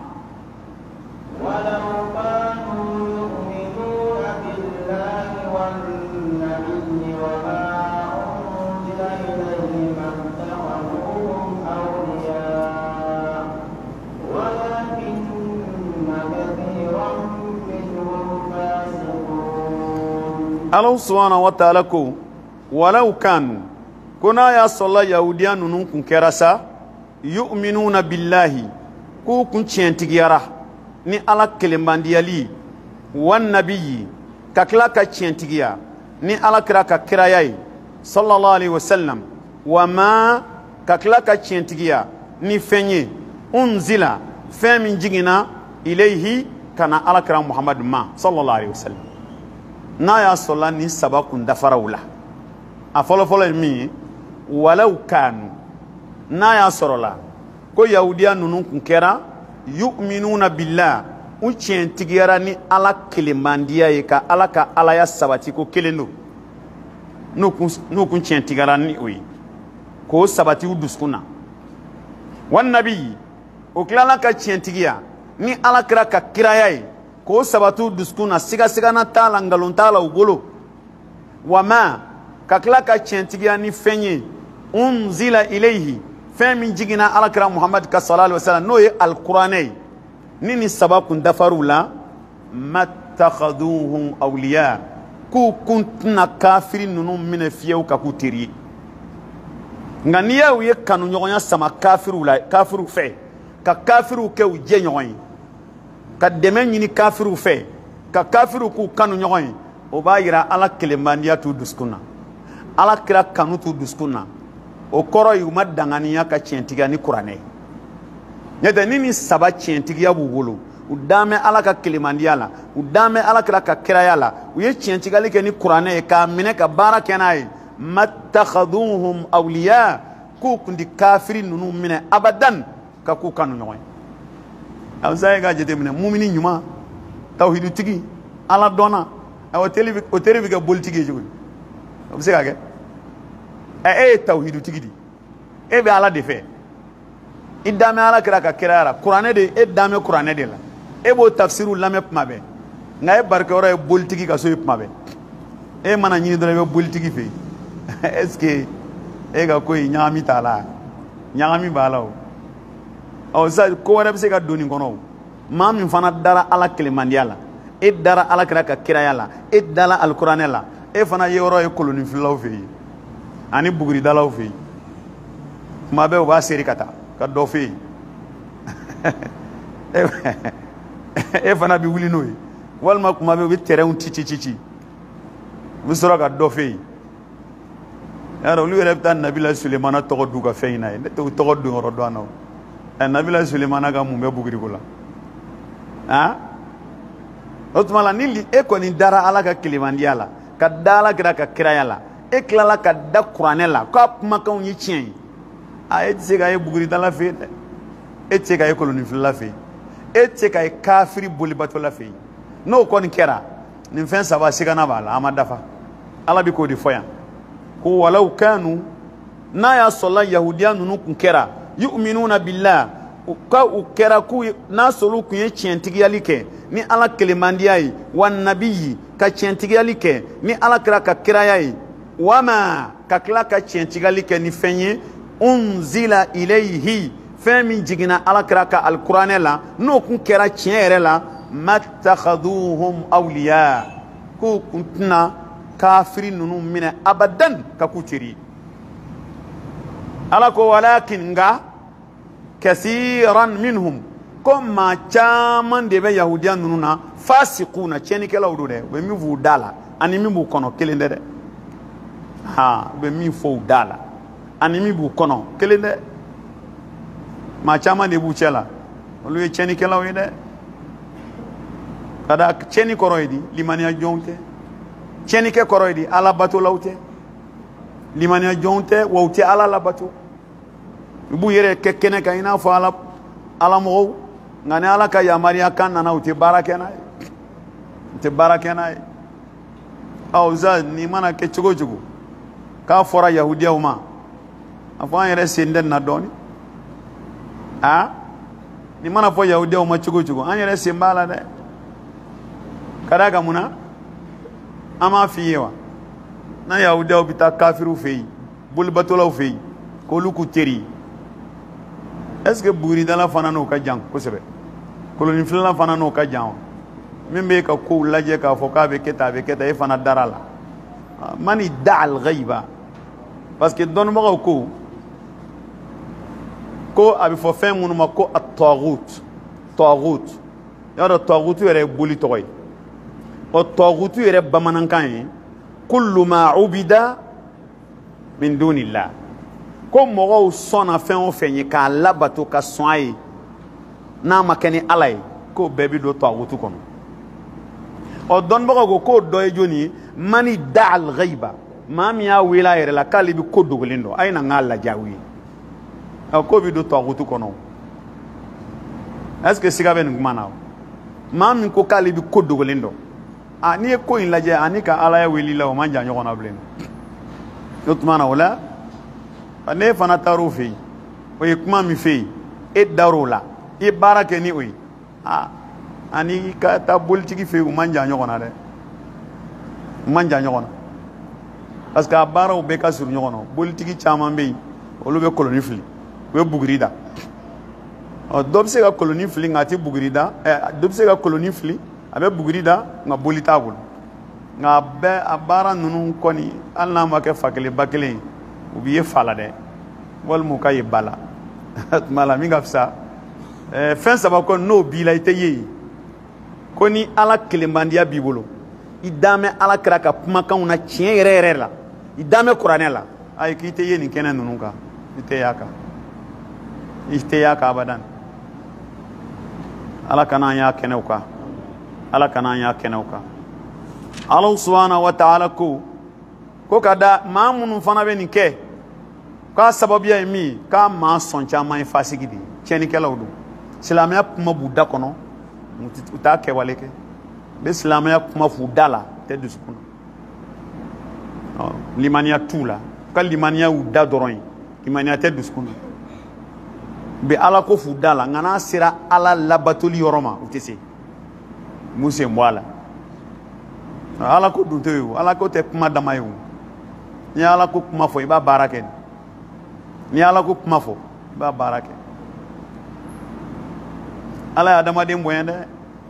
Allah subhanahu wa ta'ala ko walau kanu ko n'a y'a sɔrɔla yahudiya ninnu kun kɛra sa yu'minuna billahi k'u kun tiɲɛtigiyara ni ala kelenbandiyali wan nabiyyi ka tila ka tiɲɛtigiya ni ala kira ka kiraya ye sallallahu alaihi wasallam wa ma ka tila ka tiɲɛtigiya ni fɛn ye unzila fɛn min jiginna ilayhi kana ala kira muhammadu ma sallallahu alaihi wasallam n'a y'a sɔrɔla ni saba kun dafaraw la a fɔlɔfɔlɔ ye min ye walau kanu n'a y'a sɔrɔla ko yahudiya ninnu kun kɛra yu'minuna billah u tiɲɛtigiyara ni ala kelenbandiya ye ka ala ka alaya sabati ko kelen don n'u kun n'u kun tiɲɛtigiyara ni o ye k'o sabati u dusukun na wa nabi o tilala ka tiɲɛtigiya ni ala kira ka kiraya ye k'o sabati u dusukun na sigasigana t'a la nkalon t'a la u bolo wa ma ka tila ka tiɲɛtigiya ni fɛn ye unzila ilayhi fɛn min jiginna alakira muhammad ka sallallahu alaihi wasallam n'o ye alkuranɛ ye ni ni saba kun dafar'u la mattakhaduhum awliya k'u kun tɛna kafiri ninnu minɛ fiyewu ka k'u teri ye nka n'i y'u ye kanuɲɔgɔnya sama kafiriw la kafiriw fɛ ka kafiriw kɛ u jɛɲɔgɔn ye ka dɛmɛ ɲini kafiriw fɛ ka kafiriw k'u kanu ɲɔgɔn ye o b'a yira ala kelenbandiya t'u dusukun na ala kira kanu t'u dusukun na o kɔrɔ ye u ma danganiya ka tiɲɛtigiya ni kuranɛ ye n'o tɛ ni ni saba tiɲɛtigiya b'u bolo u dan bɛ ala ka kelenbandiya la u dan bɛ ala kira ka kiraya la u ye tiɲɛtigali kɛ ni kuranɛ ye k'a minɛ ka baara kɛ n'a ye mattakhaduhum awliya k'u kun di kafiri ninnu minɛ abadan ka k'u kanu ɲɔgɔn ye a bɛ se ka jateminɛ mumini ɲuman tawhidutigi ala dɔnna o teri bɛ kɛ bolitigi ye cogo di o bɛ se ka kɛ ɛ e ye tawhidutigi di e bɛ ala de fɛ i dan bɛ ala kira ka kiraya la kuranɛ de e dan bɛ kuranɛ de la e b'o tafsiriw lamɛn tuma bɛɛ nka e barikayɔrɔ ye bolitigi ka so ye tuma bɛɛ e mana ɲini dɔrɔn i bɛ bolitigi fɛ yen est ce que e ka ko in ɲagami t'a la ɲagami b'a la o ɔ sisan ko wɛrɛ bɛ se ka don nin kɔnɔ o maa min fana dara ala kelenmandiya la e dara ala kira ka kiraya la e dala alikuranɛ la e fana ye yɔrɔ ye kolonifilaw fɛ yen ani buguridalaw fɛ yen tuma bɛɛ u b'a seri ka taa ka dɔ fɛ yen e fana bɛ wuli n'o ye walima tuma bɛɛ u bɛ tɛrɛnw ci ci ci ci u bɛ sɔrɔ ka dɔ fɛ yen yaro lu yɛrɛ bɛ taa Nabila Sulemana tɔgɔ du ka fɛn in na ye ne t'o tɔgɔ dun yɔrɔ dɔn na o Nabila Sulemana ka mun bɛ buguri ko la han o tuma la ni e kɔni dara Ala ka tilemandiya la ka da Alakira ka kiraya la e tilala ka da kuranɛ la k'a kumakanw ye tiɲɛ ye a e tɛ se ka ye buguridala fɛ yen dɛ e tɛ se ka ye kolonifilila fɛ yen e tɛ se ka ye kafiri bolibatɔla fɛ yen n'o kɔni kɛra nin fɛn saba sigana b'a la a ma dafa Ala bɛ k'o de fɔ yan ko walaw kanu n'a y'a sɔrɔla yahudiya ninnu kun kɛra yu'minuna billah ka u kɛra k'u n'a sɔrɔ u kun ye tiɲɛtigiyali kɛ ni Ala kelemandiya ye wa nabiyi ka tiɲɛtigiyali kɛ ni Alakira ka kiraya ye wama ka tila ka tiɲɛtigiyali kɛ ni fɛn ye unzila ilayhi fɛn min jiginna Alakira ka alikuranɛ la n'o kun kɛra tiɲɛ yɛrɛ la mattakhaduhum awliya k'u kun tɛna kafiri ninnu minɛ abadan ka k'u teri Ala ko walakin nga kasiran minhum ko maa caman de bɛ yahudiya ninnu na fasiquna tiɲɛnikɛlaw don dɛ u bɛ min f'u da la ani min b'u kɔnɔ kelen tɛ dɛ ha u bɛ min fɔ u da la ani min b'u kɔnɔ kelen tɛ maa caman de b'u cɛ la olu ye tiɲɛnikɛlaw ye dɛ ka da tiɲɛni kɔrɔ ye di limaniya jɔnw tɛ tiɲɛnikɛ kɔrɔ ye di Ala batolaw tɛ limaniya jɔnw tɛ wa u tɛ Ala labato u b'u yɛrɛ kɛ kɛnɛ kan i n'a fɔ Ala Ala mɔgɔw nka ni Ala ka yamaruya kan nana u tɛ baara kɛ n'a ye u tɛ baara kɛ n'a ye ɔ za nin mana kɛ cogo cogo k'a fɔra yahudiyaw ma a fɔ an yɛrɛ sen tɛ nin na dɔɔni a nin mana fɔ yahudiyaw ma cogo cogo an yɛrɛ sen b'a la dɛ ka d'a kan mun na an m'a f'i ye wa na yahudiyaw bɛ taa kafiriw fɛ yen bolibatɔlaw fɛ yen k'olu k'u teri est-ce que buguridala fana n'o ka jan kosɛbɛ kolonifilala fana n'o ka jan wa min bɛ ka kow lajɛ k'a fɔ k'a bɛ kɛ tan a bɛ kɛ tan e fana dara la mani da al-ghayba parce que dɔnnibagaw ko ko a bɛ fɔ fɛn minnu ma ko at-taghut taghut y'a dɔn taghutu yɛrɛ ye boli tɔgɔ ye o taghutu yɛrɛ bamanankan ye kullu ma ubida min dunillah ko mɔgɔw sɔnna fɛn o fɛn ye k'a labato ka sɔn a ye n'a ma kɛ ni Ala ye k'o bɛɛ bɛ don taghutu kɔnɔ o dɔnnibagaw ko k'o dɔ ye jɔnni ye mani da al-ghayba maa min y'a wele a yɛrɛ la k'ale bɛ ko dogolen dɔn a ye na n k'a lajɛ aw ye k'o bɛ don taghutu kɔnɔ est-ce que siga bɛ nin kuma na maa min ko k'ale bɛ ko dogolen dɔn a n'i ye ko in lajɛ ani ka Ala wele la o man jan ɲɔgɔn na bilen o tuma na o la ne fana taara o fɛ yen o ye kuma min fɛ yen e dar'o la i ye baara kɛ ni o ye a ani ka taa bolitigi fɛ yen o man jan ɲɔgɔn na dɛ o man jan ɲɔgɔn na parce que a baaraw bɛɛ ka surun ɲɔgɔn na bolitigi caman bɛ yen olu bɛ koloni fili u bɛ buguri da ɔ dɔ bɛ se ka koloni fili nka a tɛ buguri da ɛ dɔ bɛ se ka koloni fili a bɛ buguri da nka boli t'a bolo nka a bɛɛ a baara ninnu kɔni hali n'a ma kɛ fa kelen ba kelen ye u b'i ye fa la dɛ walima u ka ye ba la tuma la min ka fisa ɛɛ fɛn saba kɔni n'o b'i la i tɛ ye yen ko ni Ala kelenbandiya b'i bolo i dan bɛ Alakira ka kumakanw na tiɲɛ yɛrɛ yɛrɛ la i dan bɛ kuranɛ la ayi k'i tɛ ye nin kɛnɛ ninnu kan i tɛ y'a kan i tɛ y'a kan abadan Ala kana an y'a kɛnɛw kan Ala kana an y'a kɛnɛw kan Ala subhanahu wa ta'ala ko ko ka da maa minnu fana bɛ nin kɛ k'a sababuya ye min ye k'a maa sɔn caman ye fasigi de ye tiɲɛnikɛlaw don silamɛya kuma b'u da kɔnɔ u t'a kɛwale kɛ u bɛ silamɛya kuma f'u da la tɛ dusukun na limaniya t'u la u ka limaniya y'u da dɔrɔn ye limaniya tɛ dusukun na u bɛ Ala ko f'u da la nka n'a sera Ala labatoli yɔrɔ ma u tɛ se u m'u sen bɔ a la Ala ko dun tɛ ye o Ala ko tɛ kuma dama ye o n'i ye Ala ko kuma fɔ i b'a baara kɛ n'i ye Ala ko kuma fɔ i b'a baara kɛ Ala ye adamaden bonya dɛ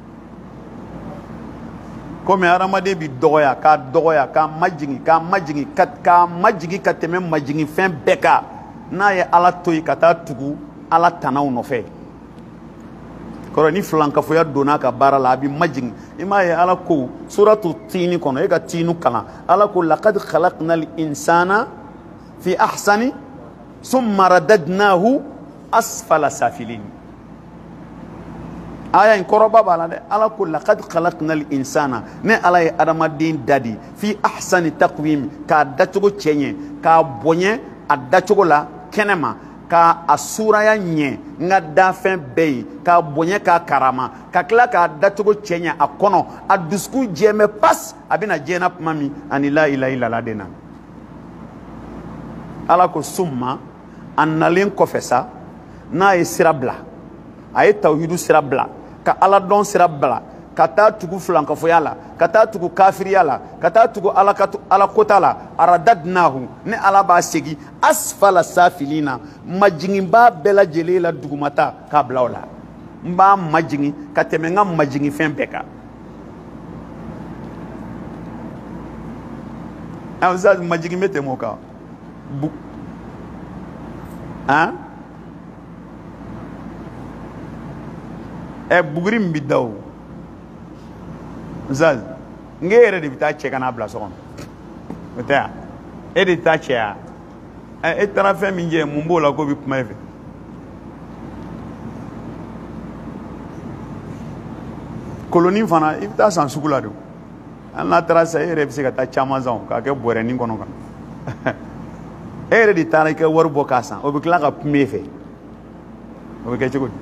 komi adamaden bi dɔgɔya k'a dɔgɔya k'a majigin k'a majigin k'a majigin ka tɛmɛ majigin fɛn bɛɛ kan n'a ye Ala to yen ka taa tugu Ala tanaw nɔfɛ kɔrɔ ni filankafoya donna ka baara la a bi majigin i m'a ye Ala ko suratu tiini kɔnɔ e ka tiinu kalan Ala ko laqad khalaqnal insana fi ahsani summa radadnahu asfala safilin. aya in koroba bala de ala ko laqad khalaqnal insana ne ala ye adamaden dadi fi ahsani taqwim ka dacogo chenye ka bonye a dacogo la kenema ka asuraya nye nga dafen bey ka bonye ka karama ka kla ka dacogo chenye a kono a dusku jeme pas abina jena mami ani la ilaha illa dena ala ko summa annalen kofesa na ye sirabla ay tawhidu sirabla ka ala don sirabla ka ta tugu flanka foyala ka ta tugu kafiriyala ka ta tugu ala ka ala kotala aradadnahu ne ala ba segi asfala safilina majingi ba bela jelela dugumata ka blawla mba majingi ka temenga majingi fembeka awza majingi mete moka bu hein e buguri mbidaw zal ngere de bita che kana bla sokon bita e de ta che a e tara fe mi nje mumbo la ko bi kuma fe koloni fana ibita san sukula do alla tara sa e re bi se ka ta chama zon ka ke bore ni kono kan e re di tara ke wor bo ka san o bi kla ka kuma fe o bi ke chiko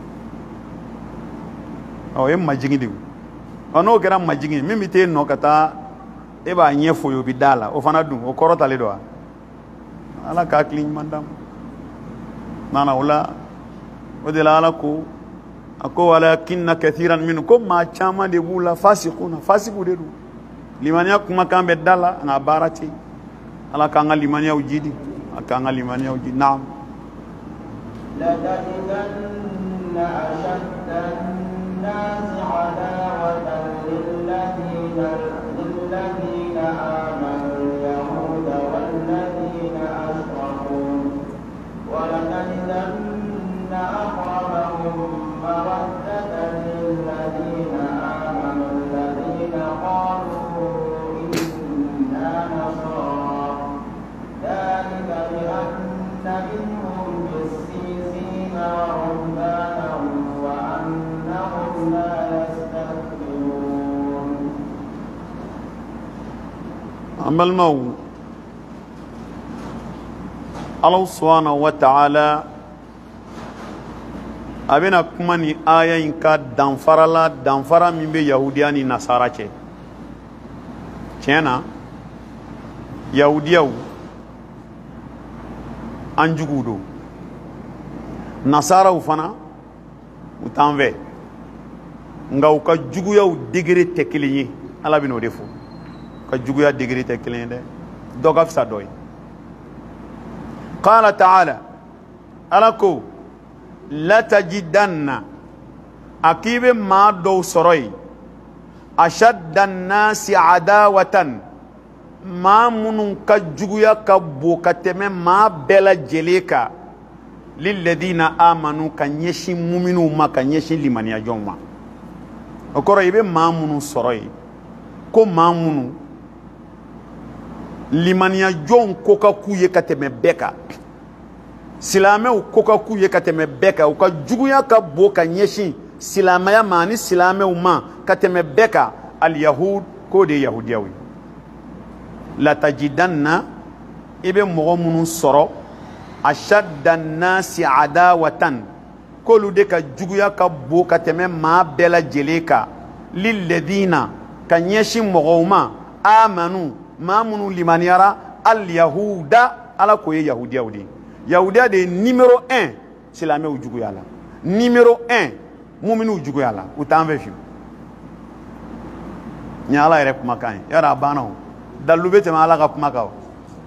o e majingi di ono kera majingi mimi te no kata e ba nyefo yo bidala o fana dum o korota le do ala ka clean mandam nana wala o de la ala ko ako walakinna kathiran minkum ma chama de bula fasiquna fasiqu de du limania kuma kambe dala na barati ala ka ngal limania ujidi aka ngal limania ujidi naam la tajidanna ashaddan الناس عداوة للذين للذين آمنوا اليهود والذين أشركوا ولتجدن أقربهم مودة للذين آمنوا الذين قالوا إنا نصارى ذلك بأن منهم قسيسين ورهبانا وأنهم لا يستكبرون. أما الموت الله سبحانه وتعالى أبينا كماني آية إنكا دانفارا لا دانفارا من بي يهودياني نصارى چه چهنا يهوديو أنجوغو دو نصارى وفنا utanve nga uka juguya u degré tekliye ala bino defo ka juguya degré tekliye de doga fsa doy qala ta'ala alako la tajidanna akibe ma do soroy ashadda an-nasi adawatan ma munun ka juguya ka bokateme ma bela jeleka lilladina amanu kan yeshi muminu ma kan yeshi limaniya jonma okoro ibe mamunu soroy ko mamunu limaniya jon ko ka kuye kateme beka silame ko ka kuye kateme beka o ka juguya ka bo kan yeshi silamaya mani silame ma kateme beka al yahud ko de yahudiyawi la tajidanna ibe mogomunu soro ashadda an-nasi adawatan kolu de ka juguya ka bo ka teme ma bela jeleka lilladina kanyeshi mogoma amanu mamunu limaniyara al yahuda ala ko ye yahudiya udi yahudiya de numéro un silame u juguya la numéro un mu'minu juguya la utanve fi nya ala ere kuma kan yara banaw dalube te ma ala ka kuma kaw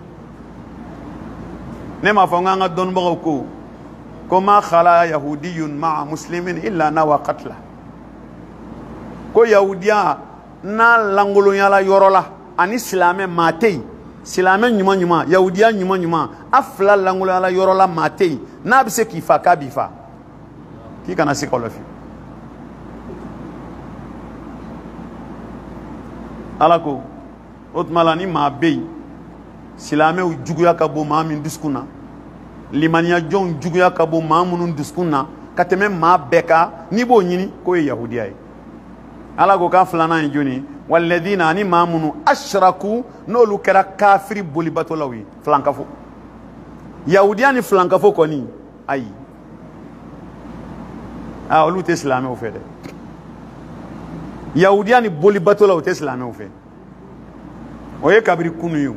nema fonganga don bago ko koma khala yahudiyun ma muslimin illa nawa qatla ko yahudiya na langolo yala yorola ani islame matei islame nyuma nyuma yahudiya nyuma nyuma afla langolo yala yorola matei na bise kifa kabifa ki kana sikolofi alako otmalani ma bey silamɛw juguya ka bon maa min dusukun na limaniya jɔnw juguya ka bon maa minnu dusukun na ka tɛmɛ maa bɛɛ kan n'i b'o ɲini k'o ye yahudiya ye ala ko ka filanan ye joni walladina ani maa minnu ashraku n'olu kɛra kafiri bolibatɔlaw ye filankafo yahudiya ni filankafo kɔni ayi ah olu tɛ silamɛw fɛ dɛ yahudiya ni bolibatɔlaw tɛ silamɛw fɛ o ye kabiri kunu ye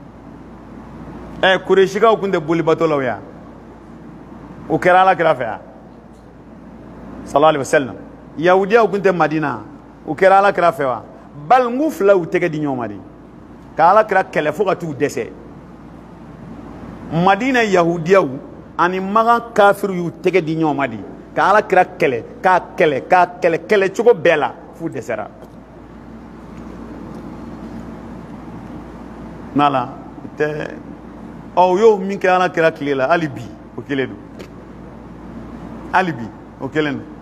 ɛ kureshikaw tun tɛ bolibatɔlaw ya o kɛra ala kira fɛ ya sallallahu alaihi wasallam yahudiyaw tun tɛ madina o kɛra ala kira fɛ wa bal n k'u fila y'u tɛgɛ di ɲɔgɔn ma de ka ala kira kɛlɛ fo ka t'u dɛsɛ madina yahudiyaw ani magan kafiru y'u tɛgɛ di ɲɔgɔn ma de ka ala kira kɛlɛ k'a kɛlɛ k'a kɛlɛ kɛlɛ cogo bɛɛ la f'u dɛsɛra n'ala tɛ ɔ y'o min kɛ ala kira tile la hali bi o kelen don hali bi o kelen don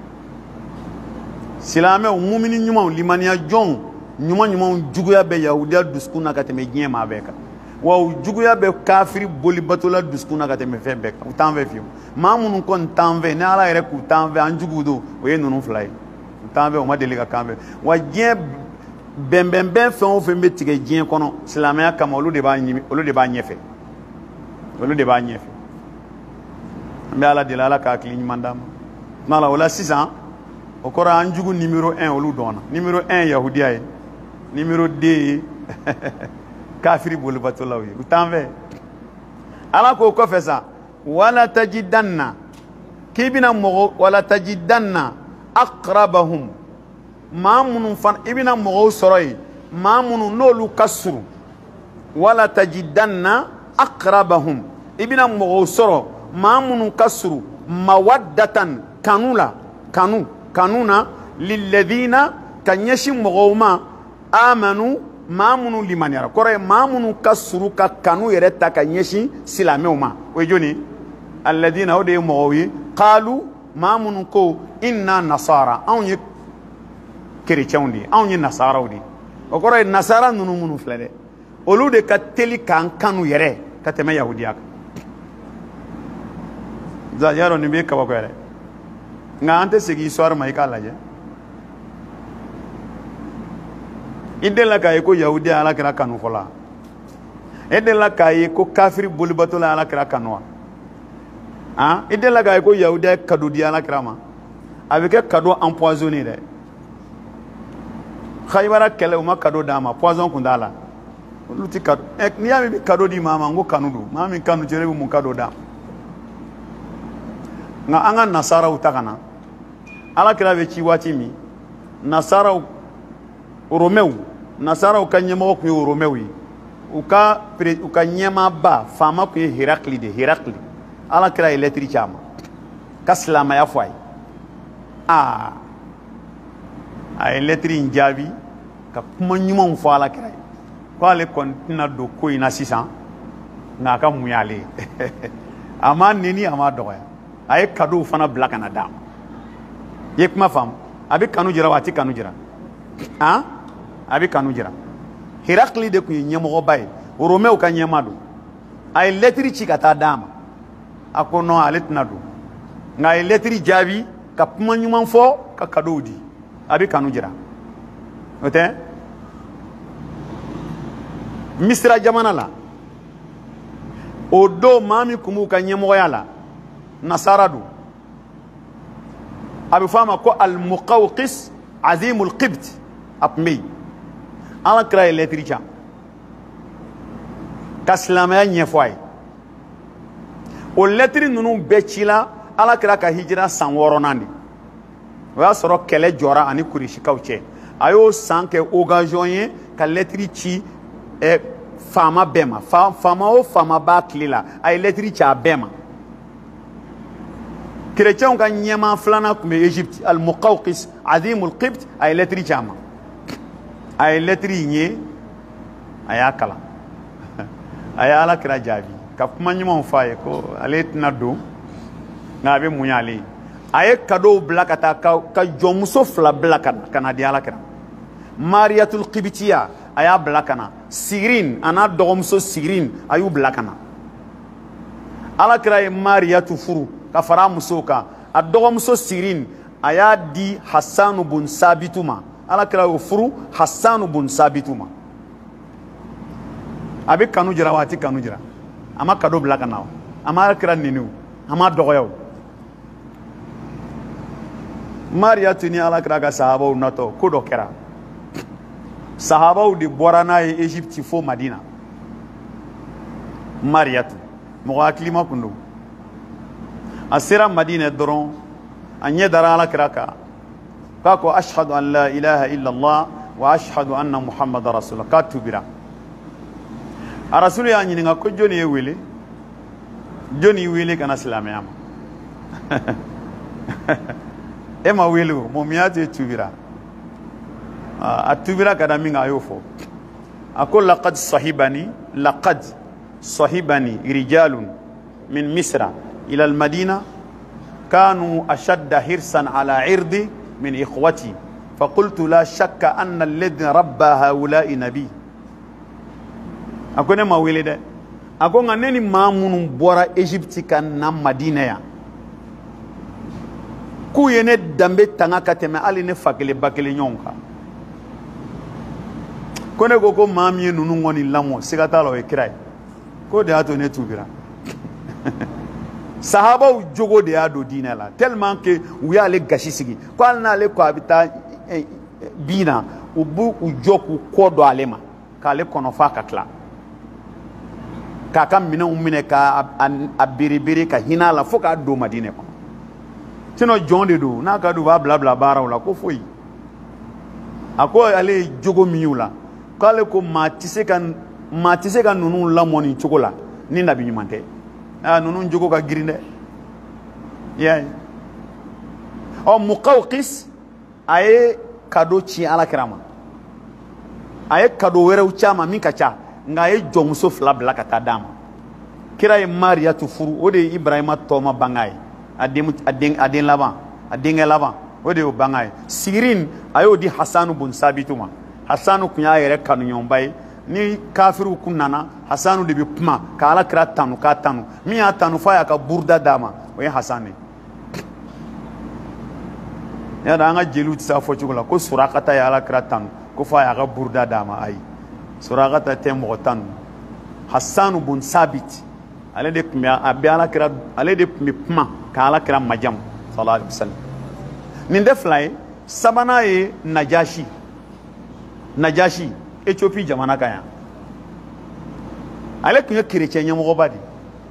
silamɛw mumini ɲumanw limaniya jɔnw ɲuman ɲumanw juguya bɛ yahudiya dusukun na ka tɛmɛ diɲɛ maa bɛɛ kan wa u juguya bɛ kafiri bolibatola dusukun na ka tɛmɛ fɛn bɛɛ kan u t'an fɛ fiyewu maa minnu kɔni t'an fɛ ni ala yɛrɛ k'u t'an fɛ an juguw don o ye ninnu fila ye u t'an fɛ u ma deli ka k'an fɛ wa diɲɛ bɛnbɛnbɛn fɛn o fɛn bɛ tigɛ diɲɛ kɔnɔ silamɛya kama olu de b'a ɲimi olu de b'a ɲɛfɛ olu de b'a ɲɛfɛ an bɛ ala deli ala k'a hakili ɲuman d'an ma n'ala o la sisan o kɔrɔ an jugu numéro un olu dɔnna numéro un yahudiya ye numéro deux ye kafiri bolibatɔlaw ye u t'an fɛ ala k'o kɔfɛ sa wala tajidanna k'i bɛna mɔgɔ wala tajidanna aqrabahum maa minnu fana i bɛna mɔgɔw sɔrɔ yen maa minnu n'olu ka surun wala tajidanna aqrabahum i bɛna mɔgɔw sɔrɔ maa minnu ka surun mawaddatan kanu la kanu kanu na lilladina ka ɲɛsin mɔgɔw ma amanu maa minnu limaniyara kɔrɔ ye maa minnu ka suru ka kanu yɛrɛ ta ka ɲɛsin silamɛw ma o ye joni alladina o de ye mɔgɔw ye qalu maa minnu ko inna nasara anw ye kerecɛnw de ye anw ye nasaraw de ye o kɔrɔ ye nasara ninnu minnu filɛ dɛ olu de ka teli k'an kanu yɛrɛ ka tɛmɛ yahudiya kan y'a dɔn nin bɛ kabako yɛrɛ nka an tɛ segin histoire ma i k'a lajɛ i delila k'a ye ko yahudiya ala kɛra kanu fɔlɔ e delila k'a ye ko kafiri bolibatɔla ala kɛra kanu wa han i delila k'a ye ko yahudiya ye cadeau di ala kɛra ma a bɛ kɛ cadeau empoisonné dɛ Khaybara kɛlɛ u ma cadeau d'a ma poison kun t'a la olu ti cadeau n'i y'a mɛn i bɛ cadeau di maa ma n ko kanu don maa min kanu cɛ ne bɛ mun cadeau d'a nka an ka nasaraw ta ka na ala kira bɛ ci waati min nasaraw romɛw nasaraw ka ɲɛmɔgɔ tun ye romɛw ye u ka u ka ɲɛmaaba faama tun ye herakili de herakili ala kira ye lɛtiri ci a ma ka silamɛya fɔ a ye aa a ye lɛtiri in jaabi ka kuma ɲumanw fɔ ala kira ye ko ale kɔni tɛna don ko in na sisan nka a ka mun y'ale ye a ma neni a ma dɔgɔya a ye cadeau fana bila ka na d'a ma i ye kuma faamu a bɛ kanu jira wa a tɛ kanu jira han a bɛ kanu jira herakili de tun ye ɲɛmɔgɔba ye romɛw ka ɲɛma don a ye lɛtiri ci ka taa d'a ma a ko non ale tɛna don nka a ye lɛtiri jaabi ka kuma ɲuman fɔ ka cadeau di a bɛ kanu jira o tɛ misira jamana la o don maa min tun b'u ka ɲɛmɔgɔya la nasara don a bɛ fɔ a ma ko al-Muqawqis azimul qibt a tun bɛ yen ala kira ye lɛtiri ci ka silamɛya ɲɛfɔ a ye o lɛtiri ninnu bɛɛ cila ala kira ka hijira san wɔɔrɔnan de o y'a sɔrɔ kɛlɛ jɔra ani kureshikaw cɛ a y'o san kɛ occasion ye ka lɛtiri ci ɛ faama bɛɛ ma faama o faama b'a tile la a ye lɛtiri ci a bɛɛ ma kerecɛnw ka ɲɛmaa filanan tun bɛ Egypte al-Muqawqis azimul qibt a ye lɛtiri ci a ma a ye lɛtiri in ye a y'a kalan a ye ala kira jaabi ka kuma ɲumanw fɔ a ye ko ale tɛna don nka a bɛ mun y'ale ye a ye cadeau bila ka taa ka jɔnmuso fila bila ka na di ala kira mariyatul qibtiya a y'a bila ka na. Sirin a n'a dɔgɔmuso Sirin a y'u bila ka na. Alakira ye Mariyatu furu ka fara a musow kan. A dɔgɔmuso Sirin a y'a di Hasanu bun Sabitu ma. Alakira y'o furu Hasanu bun Sabitu ma. A bɛ kanu jira wa a tɛ kanu jira? A ma cadeau bila ka na. A ma Alakira nɛni o. A ma dɔgɔya o. Mariyatu ni Alakira ka sahabaw natɔ ko dɔ kɛra. Sahabaw de bɔra n'a ye Egypte fo Madina. Mariyatu mɔgɔ hakilima kun don. A sera Madina dɔrɔn a ɲɛ dara Alakira kan. K'a ko ashhadu an la ilaha illallah wa ashhadu anna Muhammadan rasulullah. K'a tubira. A rasulu y'a ɲininka ko jɔnni ye wele? Jɔnni y'i wele ka na silamɛya ma? E ma wele o, mɔmiya tɛ tubira. A tubira ka da min kan a y'o fɔ. A ko laqad sahibani laqad sahibani rijalun min misra ila al-madina kanu ashadda hirsan ala irdi min ikhwati faqultu la shakka anna alladhi rabba haula'i nabi. A ko ne ma wele dɛ. A ko nka ne ni maa minnu bɔra Egypte ka na Madina yan k'u ye ne danbe tanga ka tɛmɛ hali ne fa kelen ba kelen ɲɔgɔn kan. Ko ne ko ko maa min ye ninnu kɔni lamɔ siga t'a la o ye kira ye. Ko de y'a to ne tubira. Sahabaw jogo de y'a don diinɛ la tellement que u y'ale gasi sigi ko hali n'ale ko a bɛ taa bin na u b'u jɔ k'u kɔ don ale ma k'ale kɔnɔ f'a ka tila. K'a ka minɛnw minɛ k'a berebere ka hinɛ a la fo k'a don Madinɛ kɔnɔ. Sinon jɔn de don n'a ka d'u b'a bila bila baaraw la ko foyi. A ko ale ye jogo min y'u la k'ale ko maa tɛ se ka maa tɛ se ka ninnu lamɔ nin cogo la ni nabi ɲuman tɛ. Ah ninnu jogo ka girin dɛ. I y'a ye. Ɔ Muqawqis a ye cadeau ci Alakira ma. A ye cadeau wɛrɛw ci a ma min ka ca. Nka a ye jɔnmuso fila bila ka taa d'a ma. Kira ye Mariyatu furu o de ye Ibrahima tɔma banga ye a den a den a den laban a denkɛ laban o de y'o banga ye. Sirin a y'o di Hasanu bun Sabitu ma. Hasanu kun y'a yɛrɛ kanuɲɔgɔnba ye ni kafiriw kun nana Hasanu de bɛ kuma ka Alakira tanu k'a tanu min y'a tanu f'a y'a ka buruda d'a ma o ye Hasan ye. Y'a dɔn an ka jeliw tɛ se a fɔ cogo la ko Surakata ye Alakira tanu ko f'a y'a ka buruda d'a ma ayi. Surakata tɛ mɔgɔ tanu. Hasanu bun Sabit ale de tun bɛ a bɛ Alakira ale de tun bɛ kuma ka Alakira majamu sallallahu alaihi wasallam. Nin tɛ fila ye sabanan ye Najashi. Najashi Ethiopie jamana kan yan. Ale tun ye chrétien ɲɛmɔgɔba de.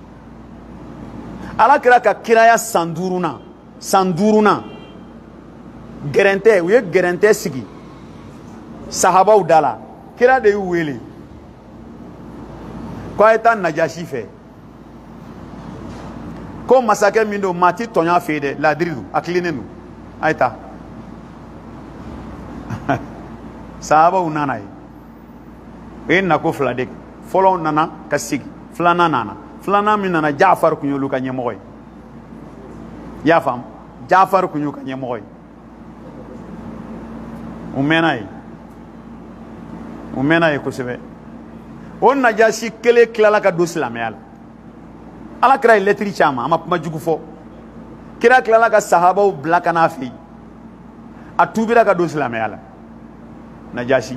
Alakira ka kiraya san duurunan san duurunan gɛrɛntɛ u ye gɛrɛntɛ sigi sahabaw da la. Kira de y'u wele ko a ye taa Najashi fɛ ko masakɛ min don maa ti tɔɲɔ fɛ yen dɛ ladiri don a tilennen don a ye taa. Sahabaw nana ye o ye nako fila de kɛ fɔlɔ nana ka sigi filanan nana filanan min nana Jafar kun y'olu ka ɲɛmɔgɔ ye. I y'a faamu Jafar kun y'u ka ɲɛmɔgɔ ye u mɛnna ye. U mɛnna ye kosɛbɛ. O Najashi kelen tilala ka don silamɛya la. Alakira ye lettre ci a ma a ma kuma jugu fɔ. Kira tilala ka sahabaw bila ka n'a fɛ yen. A tubira ka don silamɛya la. Najashi.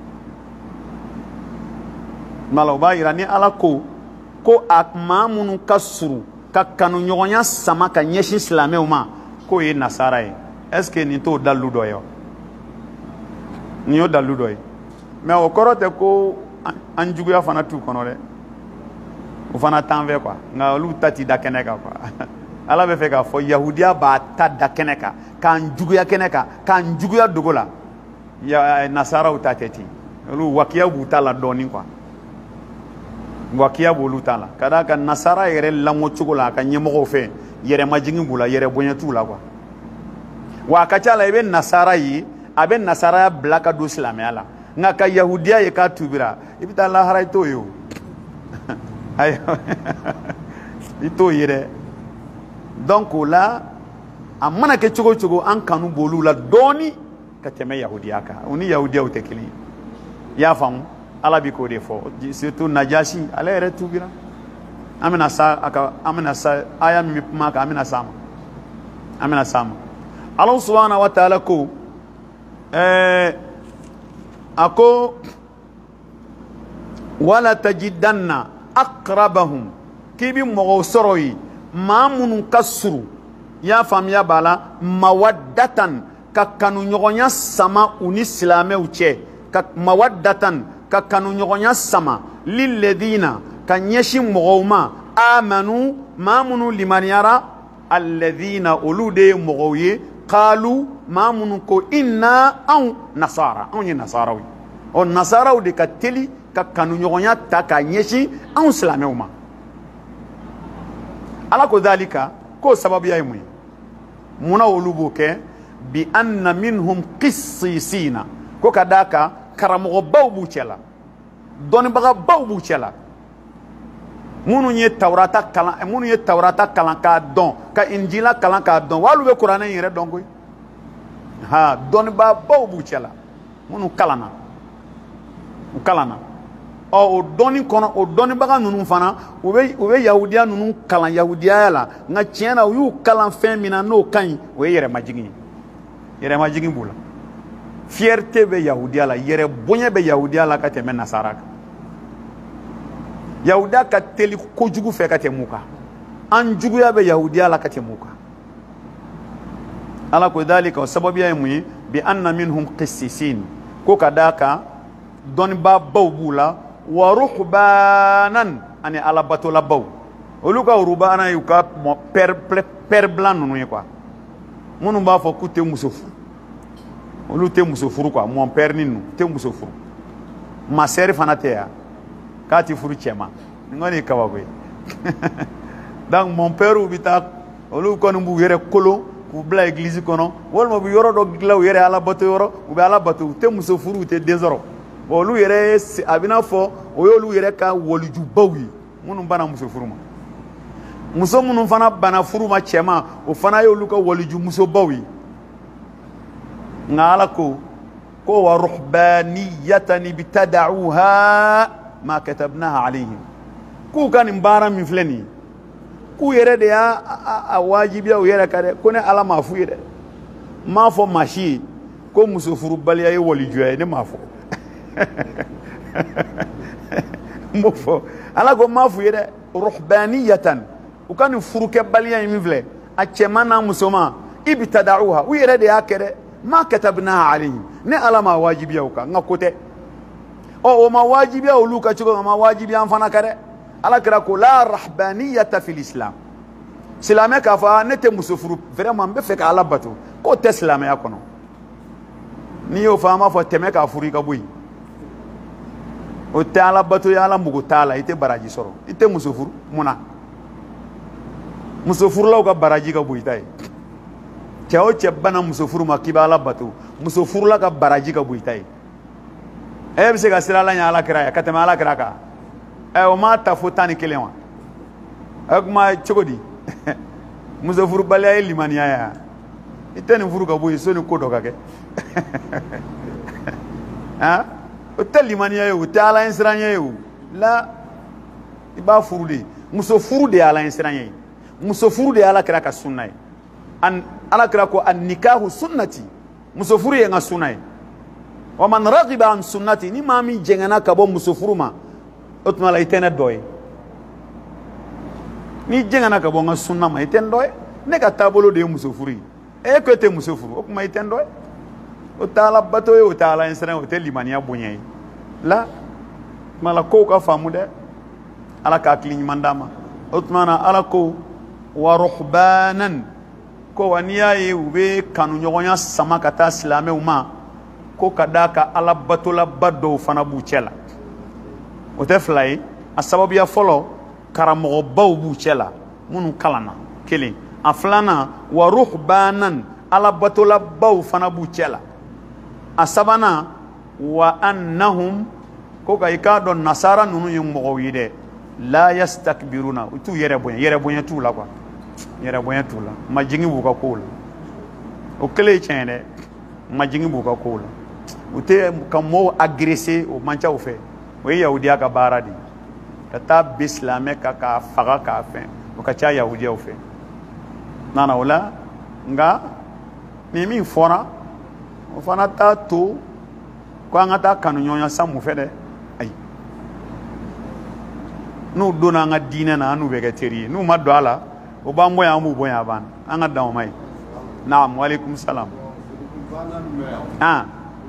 Mala o b'a yira ni Ala ko ko a maa minnu ka surun ka kanuɲɔgɔnya sama ka ɲɛsin silamɛw ma k'o ye Nasara ye. Est ce que nin t'o dalilu dɔ ye wa? Nin y'o dalilu dɔ ye. Mais o kɔrɔ tɛ ko an juguya fana t'u kɔnɔ dɛ. O fana t'an fɛ quoi. Nka olu ta ti da kɛnɛ kan quoi. Ala bɛ fɛ k'a fɔ Yahudiya b'a ta da kɛnɛ kan k'an juguya kɛnɛ kan k'an juguya dogo la. Nasaraw ta tɛ ten. Olu wakiya b'u ta la dɔɔnin quoi. Wakiya b'olu ta la. Ka d'a kan Nasara yɛrɛ lamɔ cogo la a ka ɲɛmɔgɔw fɛ yɛrɛmajigin b'u la yɛrɛ bonya t'u la quoi. Wa a ka ca la i bɛ Nasara ye a bɛ Nasaraya bila ka don silamɛya la. Nka ka Yahudiya ye k'a tubira i bɛ taa lahara i t'o ye o. Ayi i t'o ye dɛ. Donc o la a mana kɛ cogo cogo an kanu b'olu la dɔɔnin ka tɛmɛ Yahudiya kan. U ni Yahudiyaw tɛ kelen ye. y'a faamu ala bi k'o de fɔ surtout Najasi ale yɛrɛ tubira an bɛna sa a ka an bɛna sa aya min bɛ kuma kan an bɛna s'a ma an bɛna s'a ma Allah subhanahu wa ta'ala ko ɛɛ a ko wala tajidanna aqrabahum k'i bi mɔgɔw sɔrɔ yen maa minnu ka surun i y'a faamuya b'a la mawaddatan ka kanuɲɔgɔnya sama u ni silamɛw cɛ ka mawaddatan ka kanuɲɔgɔnya sama lilladina ka ɲɛsin mɔgɔw ma amanu maa minnu limaniyara alladina olu de ye mɔgɔw ye qalu maa minnu ko inna anw nasara anw ye nasaraw ye ɔ nasaraw de ka teli ka kanuɲɔgɔnya ta ka ɲɛsin anw silamɛw ma ala ko dalika k'o sababuya ye mun ye munna olu b'o kɛ bi anna minhum qissisina ko ka d'a kan karamɔgɔbaw b'u cɛ la dɔnnibagabaw b'u cɛ la minnu ye tawurata kalan minnu ye tawurata kalan k'a dɔn ka injila kalan k'a dɔn wa olu bɛ kuranɛ in yɛrɛ dɔn koyi ha dɔnnibagabaw b'u cɛ la minnu kalanna u kalanna ɔ o dɔnni kɔnɔ o dɔnnibaga ninnu fana u bɛ u bɛ yahudiya ninnu kalan yahudiyaya la nka tiɲɛ na u y'u kalan fɛn min na n'o ka ɲi o ye yɛrɛmajigin ye yɛrɛmajigin b'u la fierté bɛ yahudiya la yɛrɛ bonya bɛ yahudiya la ka tɛmɛ nasara kan yahudiya ka teli kojugu fɛ ka tɛmɛ u kan an juguya bɛ yahudiya la ka tɛmɛ u kan ala ko dalika o sababuya ye mun ye bi anna minhum qissisin ko ka d'a kan dɔnnibabaw b'u la wa ruhbanan ani alabatolabaw olu ka rubana y'u ka père blanc ninnu ye quoi minnu b'a fɔ k'u tɛ muso furu olu tɛ muso furu quoi mon père ni ninnu tɛ muso furu ma sœur fana tɛ yan k'a ti furu cɛ ma nin kɔni ye kabako ye donc mon père u bɛ taa olu kɔni b'u yɛrɛ kolon k'u bila église kɔnɔ walima u bɛ yɔrɔ dɔ dilan u yɛrɛ alabato yɔrɔ u bɛ alabato u tɛ muso furu u tɛ den sɔrɔ olu yɛrɛ a bɛ n'a fɔ o y'olu yɛrɛ ka walijubaw ye minnu banna muso furu ma muso minnu fana banna furu ma cɛ ma o fana y'olu ka walijumusobaw ye nka ala ko ko wa ruhbaniyatan ibtada'uha ma katabnaha alayhim k'u ka nin baara min filɛ nin ye k'u yɛrɛ de y'a a wajibiya u yɛrɛ kan dɛ ko ne ala m'a f'u ye dɛ n m'a fɔ maa si ye ko muso furubaliya ye walijuya ye ne m'a fɔ n b'o fɔ ala ko n m'a f'u ye dɛ ruhbaniyatan u ka nin furukɛbaliya in min filɛ a cɛman n'a musoman ibtada'uha u yɛrɛ de y'a kɛ dɛ ma katabnaha alayhim ne ala m'a wajibiya u kan n ka ko tɛ ɔ o ma wajibiya olu ka cogo ma wajibiya an fana ka dɛ ala kira ko la rahbaniyata fil islam silamɛ k'a fɔ ne tɛ muso furu vraiment n bɛ fɛ ka ala bato k'o tɛ silamɛya kɔnɔ n'i y'o fɔ an b'a fɔ tɛmɛ k'a furu i ka bɔ yen o tɛ ala bato ye ala mugu t'a la i tɛ baraji sɔrɔ i tɛ muso furu mun na muso furulaw ka baraji ka bon i ta ye cɛ o cɛ bana muso furu ma k'i bɛ ala bato muso furula ka baraji ka bon i ta ye e bɛ se ka sira ala ɲɛ ala kira ye ka tɛmɛ ala kira kan ɛ o m'a ta fo tan ni kelen wa ɛ kuma cogo di muso furubaliya ye limaniya ye wa i tɛ nin furu ka bɔ yen soni ko dɔ ka kɛ han o tɛ limaniya ye o tɛ ala ɲɛ siran ye o la i b'a furu de muso furu de ye ala ɲɛ siran ye muso furu de ye ala kira ka sunna ye an ala kira ko an nikahu sunnati muso furu ye n ka sunna ye wa man ragiba an sunnati ni maa min jɛngɛna ka bɔ muso furu ma o tuma la i tɛ ne dɔ ye ni jɛngɛna ka bɔ n ka sunna ma i tɛ n dɔ ye ne ka taabolo de ye muso furu ye e ko e tɛ muso furu o tuma i tɛ n dɔ ye o tɛ ala bato ye o tɛ ala ɲɛ siran ye o tɛ limaniya bonya ye la tuma la kow ka faamu dɛ ala ka hakili ɲuman d'a ma o tuma na ala ko wa ruhbanan ko wa n'i y'a ye u bɛ kanuɲɔgɔnya sama ka taa silamɛw ma ko ka d'a ka ala batolaba dɔw fana b'u cɛ la o tɛ fila ye a sababuya fɔlɔ karamɔgɔbaw b'u cɛ la minnu kalanna kelen a filanan wa ruhbanan ala batolabaw fana b'u cɛ la a sabanan wa annahum ko ka i k'a dɔn nasara ninnu ye mɔgɔw ye dɛ la yastakbiruna u t'u yɛrɛ bonya yɛrɛ bonya t'u la quoi yɛrɛ bonya t'u la majigin b'u ka kow la o kelen ye tiɲɛ ye dɛ majigin b'u ka kow la u tɛ ka mɔgɔw agresser o man ca u fɛ o ye yahudiya ka baara de ka taa bin silamɛ kan k'a faga k'a fɛn o ka ca yahudiyaw fɛ nana o la nka ni min fɔra o fana t'a to ko an ka taa kanu ɲɔgɔnya sa mun fɛ dɛ ayi n'u donna an ka diinɛ na an n'u bɛ kɛ teri ye n'u ma don a la o b'an bɔ yan an b'u bɔ yan a banna an ka dan o ma ye naam waaleykum salaam ah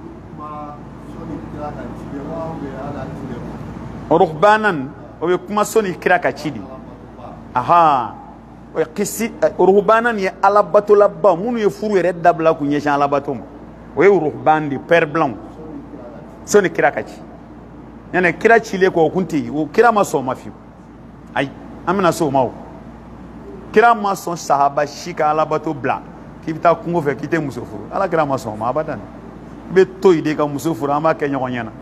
ruhbanan o bɛ kuma sɔnni kira ka ci de aha o ye kisi ruhbanan ye alabatolaba minnu ye furu yɛrɛ dabila k'u ɲɛsin alabato ma o ye ruhban de père blanc sɔnni kira ka ci yanni kira cilen kɔ o kun tɛ yen o kira ma sɔn o ma fiyewu ayi an bɛna se o ma o kira ma sɔn sahaba si ka alabato bila k'i bɛ taa kungo fɛ k'i tɛ muso furu ala kira ma sɔn o ma abadan i bɛ to yen de ka muso furu an b'a kɛ ɲɔgɔn ɲɛna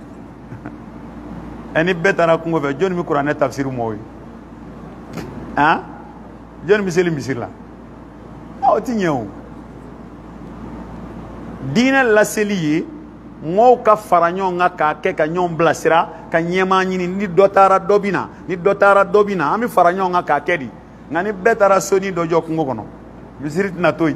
ɛ ni bɛɛ taara kungo fɛ jɔnni bɛ kuranɛ tafsiri mɔgɔw ye han jɔnni bɛ seli misiri la o tɛ ɲɛ o diinɛ laseli ye mɔgɔw ka fara ɲɔgɔn kan k'a kɛ ka ɲɔgɔn bilasira ka ɲɛmaa ɲini ni dɔ taara dɔ bɛ na ni dɔ taara dɔ bɛ na an bɛ fara ɲɔgɔn kan k'a kɛ de nka ni bɛɛ taara soni dɔ jɔ kungo kɔnɔ misiri tɛna to yen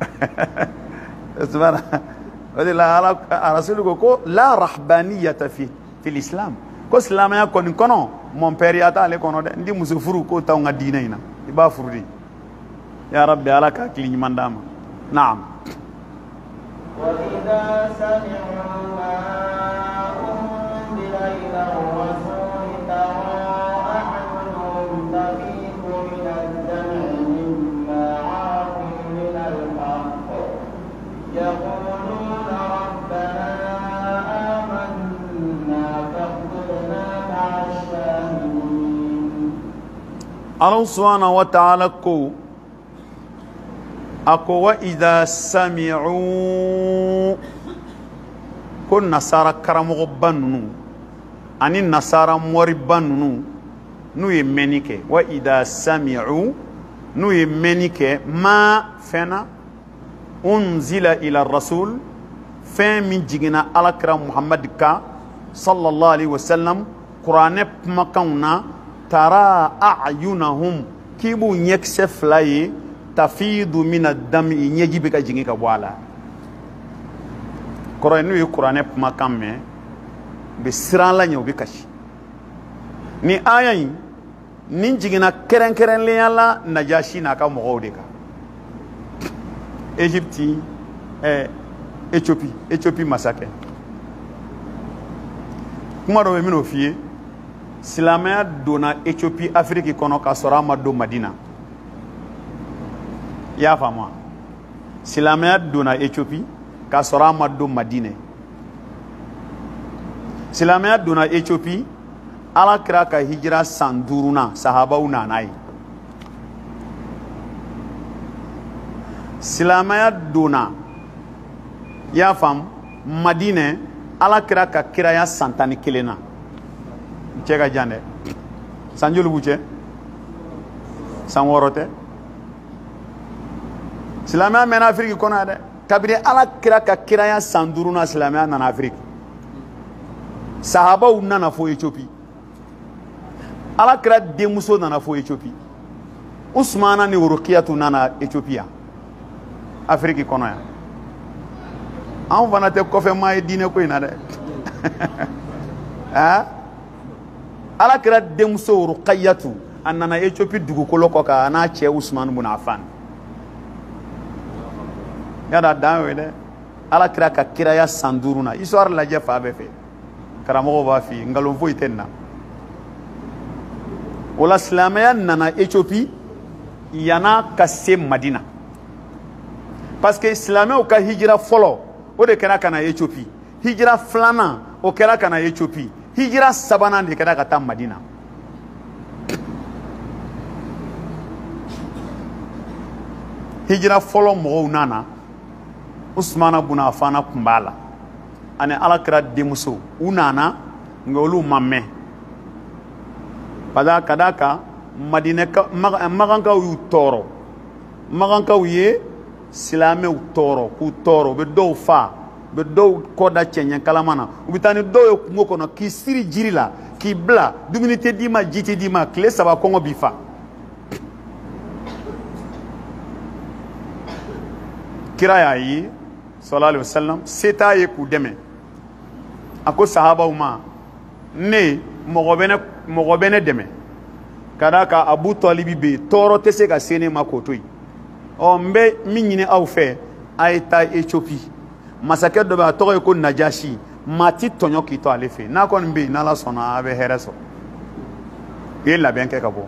o de la ala rasuli ko ko la rahbaniyata fi fil islam ko silamɛya kɔni kɔnɔ mɔnpɛriya t'ale kɔnɔ dɛ n di muso furu k'o t'anw ka diinɛ in na i b'a furu de ya rabbi ala ka hakili ɲuman d'a ma naam وإذا سمعوا ما أنزل إلى الرسول ترى أعينهم تفيض من الدمع مما عرفوا من الحق يقولون ربنا آمنا فاغفرنا مع الشاهدين. الله سبحانه وتعالى كو ako wa idha sami'u ko nasara karamɔgɔ ba ninnu ani nasara mɔri ba ninnu n'u ye mɛnni kɛ wa idha sami'u n'u ye mɛnni kɛ ma fɛnna unzila ila rasul fɛn min jiginna alakira muhamad kan sallallahu alaihi wasallam kuranɛ kumakanw na tara a'yunahum k'i b'u ɲɛkisɛ fila ye tafidu mina dami ɲɛji bɛ ka jigin ka bɔ a la kɔrɔ ye n'u ye kuranɛ kumakan mɛn u bɛ siran la ɲɛ u bɛ kasi ni aya in nin jiginna kɛrɛnkɛrɛnnenya la najasi n'a ka mɔgɔw de kan Égypte ɛɛ Éthiopie Éthiopie masakɛ kuma dɔ bɛ n bɛn'o f'i ye silamɛya donna Éthiopie Afiriki kɔnɔ k'a sɔrɔ a ma don Madina i y'a faamu wa silamɛya donna Éthiopie k'a sɔrɔ a ma don Madinɛ silamɛya donna Éthiopie ala kira ka hijira san duurunan sahabaw nana ye silamɛya donna i y'a faamu Madinɛ ala kira ka kiraya san tan ni kelen na cɛ ka jan dɛ san joli b'u cɛ san wɔɔrɔ tɛ silamɛya mɛnna Afiriki kɔnɔ yan dɛ kabini ala kira ka kiraya san duurunan silamɛya nana Afiriki sahabaw nana fo Éthiopie ala kira denmuso nana fo Éthiopie Usmana ni Urukiyatu nana Éthiopie yan Afiriki kɔnɔ yan anw fana tɛ kɔfɛmaa ye diinɛ ko in na dɛ ala kira denmuso Urukiyatu a nana Éthiopie dugukolo kɔ kan a n'a cɛ Usman bun Affan yada dan ye dɛ ala kira ka kiraya san duuru na histoire lajɛ fa bɛɛ fɛ karamɔgɔw b'a f'i ye nkalon foyi tɛ nin na o la silamɛya nana Éthiopie yana ka se Madina parce que silamɛw ka hijira fɔlɔ o de kɛra ka na Éthiopie hijira filanan o kɛra ka na Éthiopie hijira sabanan de kɛra ka taa Madina hijira fɔlɔ mɔgɔw nana Usmana bun Affan kun b'a la ani ala kira denmuso u nana nka olu ma mɛn ka d'a kan Madinɛkaw Magankaw y'u tɔɔrɔ Magankaw ye silamɛw tɔɔrɔ k'u tɔɔrɔ u bɛ dɔw fa be dɔw kɔ da cɛɲɛ kalama na u bɛ taa ni dɔw ye kungo kɔnɔ k'i siri jiri la k'i bila dumuni tɛ d'i ma ji tɛ d'i ma tile saba kɔngɔ b'i fa kira y'a ye sallallahu alaihi wasallam se t'a ye k'u dɛmɛ a ko sahabaw ma ne mɔgɔ bɛ ne mɔgɔ bɛ ne dɛmɛ ka d'a kan Abu Talibi bɛ yen tɔɔrɔ tɛ se ka se ne ma k'o to yen ɔ n bɛ min ɲini aw fɛ a ye taa Éthiopie masakɛ dɔ bɛ yen a tɔgɔ ye ko Najasi maa ti tɔɲɔ k'i to ale fɛ yen n'a kɔni bɛ yen n'Ala sɔnna a bɛ hɛrɛ sɔrɔ u ye labɛn kɛ ka bɔ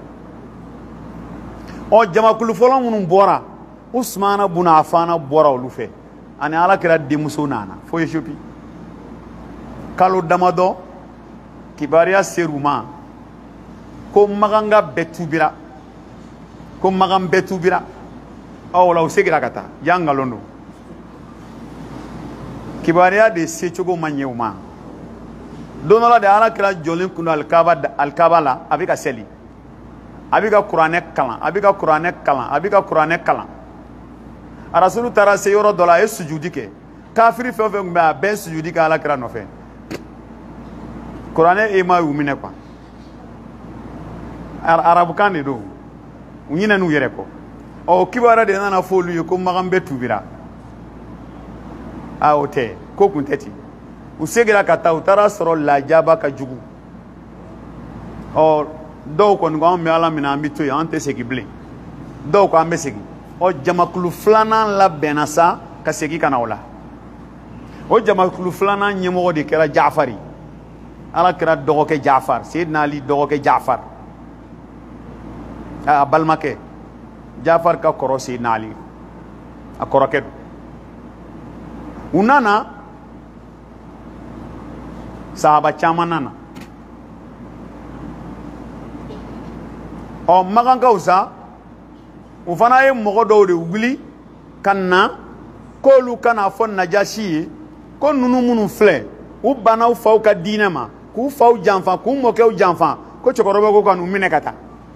ɔ jamakulu fɔlɔ minnu bɔra Usmana bun Afana bɔra olu fɛ ani Alakira denmuso nana fo Éthiopie kalo damadɔ kibaruya ser'u ma ko maganga bɛɛ tubira ko magan bɛɛ tubira ɔ la u segira ka taa yan nkalon don kibaruya de secogo ma ɲɛ u ma don dɔ la de Alakira jɔlen kun don alikaba alikaba la a bɛ ka seli a bɛ ka kuranɛ kalan a bɛ ka kuranɛ kalan a bɛ ka kuranɛ kalan Rasulu taara se yɔrɔ dɔ la a ye sujudi kɛ kafiri fɛn o fɛn tun bɛ a bɛɛ ye sujudi kɛ Alakira nɔfɛ kuranɛ ema y'u minɛ quoi arabukan de don u ɲinɛ n'u yɛrɛ kɔ ɔ kibaruya de nana fɔ olu ye ko magan bɛɛ tubira a o tɛ ko kun tɛ ten u segira ka taa u taara sɔrɔ lajaba ka jugu ɔ dɔw kɔni ko anw bɛ Ala minɛ an bɛ to yen an tɛ segin bilen dɔw ko an bɛ segin ɔ jamakulu filanan labɛnna sa ka segin ka na o la o jamakulu filanan ɲɛmɔgɔ de kɛra Jafari Alakira dɔgɔkɛ Jafar Seydina Ali dɔgɔkɛ Jafar a balimakɛ Jafar ka kɔrɔ Seydina Ali a kɔrɔkɛ don u nana sahaba caman nana ɔ magankaw sa u fana ye mɔgɔ dɔw de wuli ka na k'olu kana fɔ Najasi ye ko ninnu minnu filɛ u banna u faw ka diinɛ ma k'u faw janfa k'u mɔkɛw janfa ko cɛkɔrɔba ko ka n'u minɛ ka taa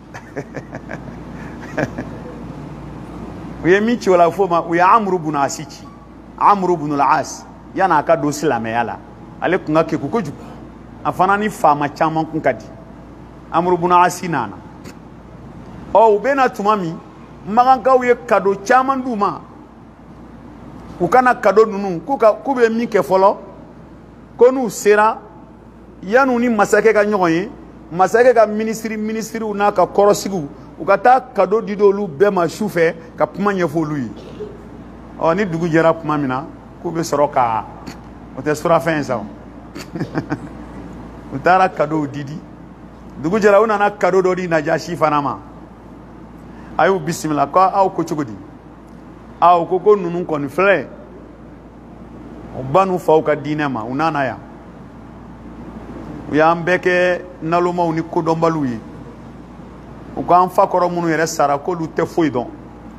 u ye min ci o la fo ma u ye Amru bun Asi ci Amru bun al-As yan'a ka don silamɛya la ale tun ka keku kojugu a fana ni faama caman kun ka di Amru bun Asi nana ɔ u bɛna tuma min magankaw ye kado caman d'u ma u kana kado ninnu k'u ka k'u bɛ min kɛ fɔlɔ ko n'u sera yan'u ni masakɛ ka ɲɔgɔn ye masakɛ ka minisiri minisiriw n'a ka kɔrɔsigiw u ka taa kado di olu bɛɛ ma su fɛ ka kuma ɲɛfɔ olu ye ɔ ni dugu jɛra tuma min na k'u bɛ sɔrɔ ka o tɛ surafɛn ye sa u taara kadow didi dugu jɛra u nana kado dɔ di Najasi fana ma a y'u bisimila ko aw ko cogo di aw ko ko ninnu kɔni filɛ u ba n'u faw ka diinɛ ma u nana yan u y'an bɛɛ kɛ nalomaw ni kodɔnbaliw ye u ko an fa kɔrɔ minnu yɛrɛ sara k'olu tɛ foyi dɔn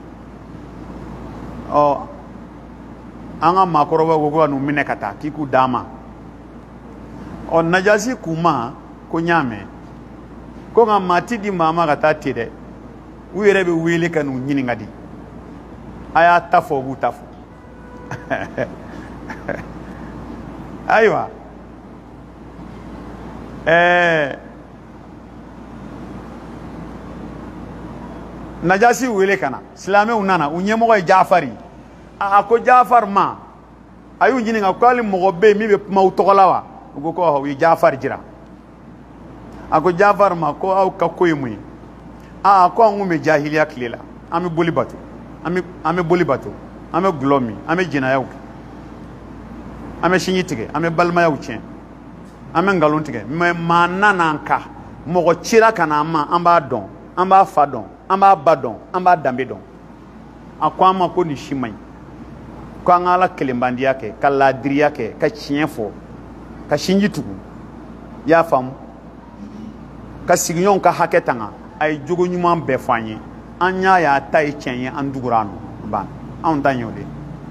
ɔ an ka maakɔrɔbaw ko ko ka n'u minɛ ka taa k'i k'u d'an ma ɔ Najasi k'u ma ko n y'a mɛn ko nka maa ti di maa ma ka taa ten dɛ u yɛrɛ bɛ wele ka n'u ɲininka di a y'a ta fɔ u b'u ta fɔ ayiwa ɛɛ Najasi wele ka na silamɛw nana u ɲɛmɔgɔ ye Jafari a ko Jafari ma a y'u ɲininka ko hali mɔgɔ bɛ yen min bɛ kuma u tɔgɔ la wa u ko ko u ye Jafari jira a ko Jafari ma ko aw ka ko ye mun ye aa ko an kun bɛ jahiliya tile la an bɛ boli bato an bɛ an bɛ boli bato an bɛ gulɔ min an bɛ jɛnayaw kɛ an bɛ sinji tigɛ an bɛ balimayaw tiɲɛ an bɛ nkalon tigɛ mɛ maa nana ka mɔgɔ cira ka na an ma an b'a dɔn an b'a fa dɔn an b'a ba dɔn an b'a danbe dɔn a ko an ma ko nin si man ɲi ko an ka Ala kelenbandiya kɛ ka laadiriya kɛ ka tiɲɛ fɔ ka sinji tugu i y'a faamu ka sigiɲɔgɔnw ka hakɛ tanga a ye jogo ɲuman bɛɛ fɔ an ye an y'a ye a ta ye tiɲɛ ye an dugura a nɔ ban anw ta ɲɛ o de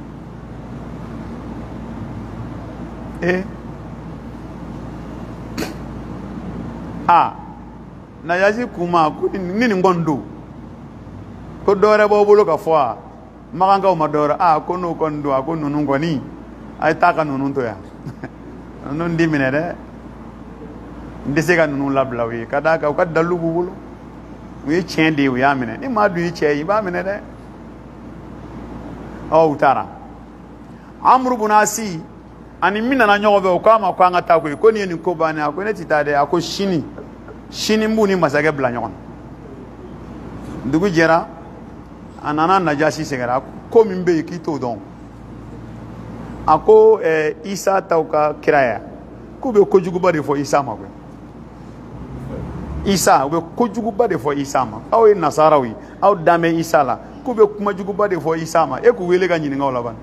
ee a Najasi kuma ko ni nin kɔni don ko dɔwɛrɛ b'aw bolo ka fɔ a magankaw ma dɔwɛrɛ a ko n'o kɔni don a ko ninnu kɔni ay ta ka nunu to ya non di mine de ndese ka nunu labla wi kada ka ka dalu bulu wi chende wi amine ni ma du che yi ba mine de o utara amru bunasi ani mina na nyobe o kama kwa ngata ko ko ni ni ko bani ako ne titade ako shini shini mbuni masage bla nyon dugu jera anana Najashi segara ko min be ki to don ako eh, Isa tauka kiraya ko be ko jugu bari fo Isa ma ko Isa be ko jugu bari fo Isa ma aw e nasarawi aw dame Isa la ko be kuma jugu bari fo Isa ma e ko wele ga nyini ngawla ban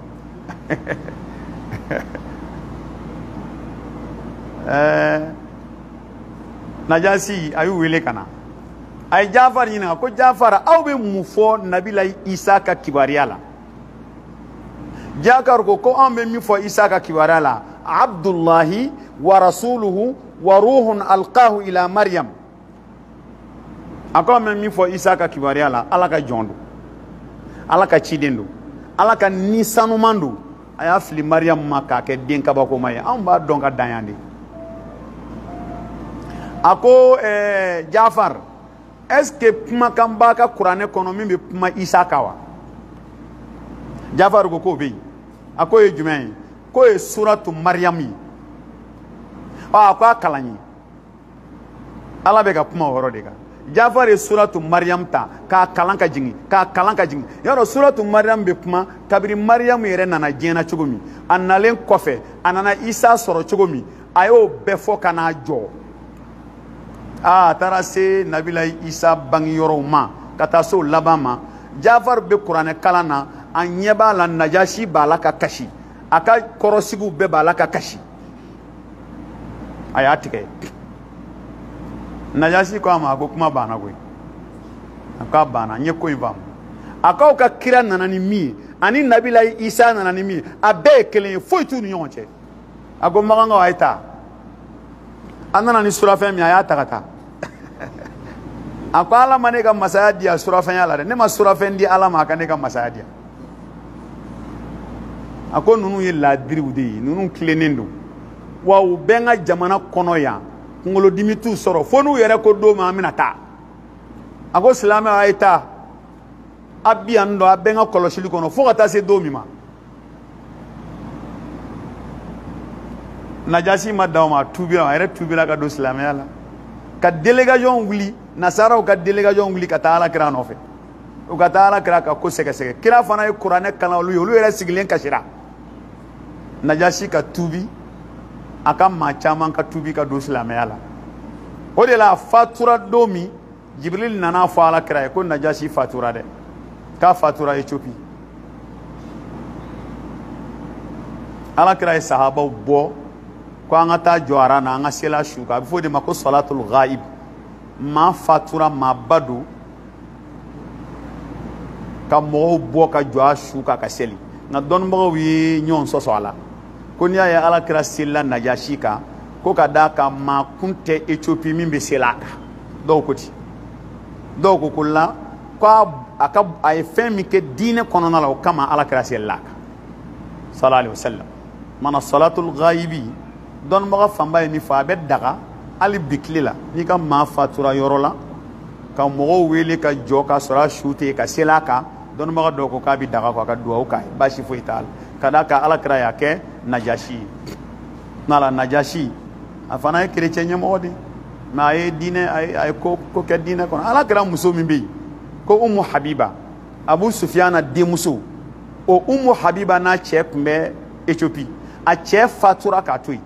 eh Najashi ayu wele kana ay Jafar nyina ko Jafar aw be mu fo nabila Isa ka kibariala Jakar ko ko ambe mi fo Isa ka kibariala Abdullahi wa rasuluhu wa ruhun alqahu ila Maryam akome mi fo Isa ka kibariala ala ka jondo ala ka chidendo ala ka nisanu mandu aya fili Maryam maka ke den ka bako maye an ba don ka danyande ako eh Jafar est-ce que puma kamba ka Qur'an ekonomi be puma Isa kawa Jafar ko ko be ako e jumen ko e suratu Maryam yi ah ko akalani ala be ka puma horo de ka Jafar e suratu Maryam ta ka kalanka jingi ka kalanka jingi yaro suratu Maryam be puma kabiri Maryam yere nana jena chogomi analen kofe anana Isa soro chogomi ayo befo kana jo ah tara se nabila Isa bangi yoro ma kata so labama Jafar be Qur'an kalana anyeba la Najashi bala ka kashi aka korosigu be bala ka kashi ayatike Najashi ko ama ko kuma bana ko aka bana nye ko ibam aka ka kira nanani mi ani nabila Isa nanani mi abe kelen foi tu ni yonche ago maganga waita anana ni sura fe mi ayata kata akala mane ka masaya dia sura fe yala ne ma sura fe ndi ala ma ka ne ka masaya dia ako nunu ye ladiri udi nunu klenendo wa u benga jamana kono ya ngolo dimitu soro fonu yere ko do ma aminata ako salama ayta abi ando abenga koloshili kono fo kata se do mi ma Najashi madama tubira ere tubira ka do salama yala ka delegation wuli nasara ka delegation wuli ka taala kira no fe o ka taala kira ka ko sege sege kira fana e Qur'an kana lu yolu yere sigilen kashira Najashi ka tubi aka ma chaman ka tubi ka do salama yala o de la fatura domi Jibril nana fa ala kira ko Najashi fatura de ka fatura Ethiopie ala kira e sahaba bo ko anga ta joara na anga sela shuka bifo de mako salatul ghaib ma fatura ma badu ka mo bo ka joa shuka ka seli na don mo wi nyon so so ala ko ni ya ala kira sella Najashi ka ko ka da ka ma kunte Ethiopie min be selaka do ko ti do ko kula ko aka ay femi ke dine kono na la kama ala kira sellaka sallallahu alaihi wasallam mana salatul ghaibi don maga famba ni fa be daga ali biklela ni ka ma fatura yorola ka mo wele ka joka sura shute ka selaka don maga do ko ka bi daga ko ka duwa ka bashi fo ital kada ka ala kira yake Najashi nala Najashi afana e chrétien nyamodi ma e dine ay ay ko ko ke dine ko ala kira muso mi bi ko ummu Habiba Abu Sufyan de muso o ummu Habiba na che kumbe Ethiopie a che fatura ka toyi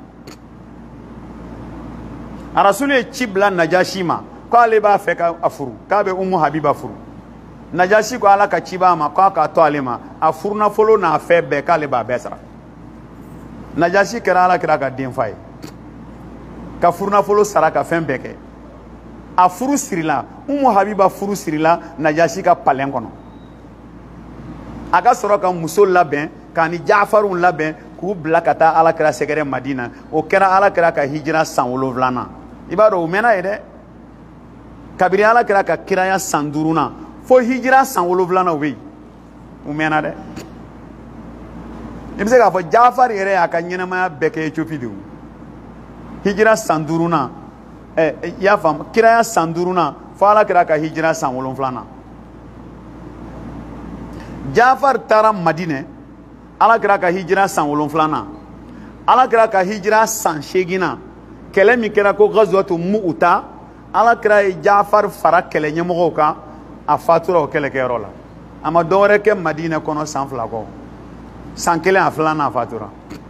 a rasule cibla Najashi ma ko ale ba fe ka afuru ka be ummu Habiba furu Najashi ko ala ka ciba ma ko ka to ale ma afuru na folo na fe be ka le ba besara Najashi kera ala kira ka den fay ka furu na folo sara ka fen beke afuru sirila ummu Habiba furu sirila Najashi ka palen kono aga soro ka muso labɛn ka ni Jafarun labɛn k'u bila ka taa ala kira sɛgɛrɛ Madina o kɛra ala kira ka hijira san wolonwulana i b'a dɔn o mɛnna ye dɛ kabiri ala kira ka kiraya san duuruna fo hijira san wolonwulana o bɛ yen o mɛnna dɛ i bɛ se k'a fɔ Jafar yɛrɛ y'a ka ɲɛnamaya bɛɛ kɛ Éthiopie de o hijira san duurunan ɛ i y'a faamu kiraya san duurunan fo Ala kira ka hijira san wolonfilanan Jafar taara Madinɛ Ala kira ka hijira san wolonfilanan Ala kira ka hijira san seeginan kɛlɛ min kɛra ko Ghazwatu Mu'ta Ala kira ye Jafar fara kɛlɛ ɲɛmɔgɔw kan a fatura o kɛlɛkɛyɔrɔ la a ma dɔwɛrɛ kɛ Madinɛ kɔnɔ san fila kɔ san kelen a filanan a fatura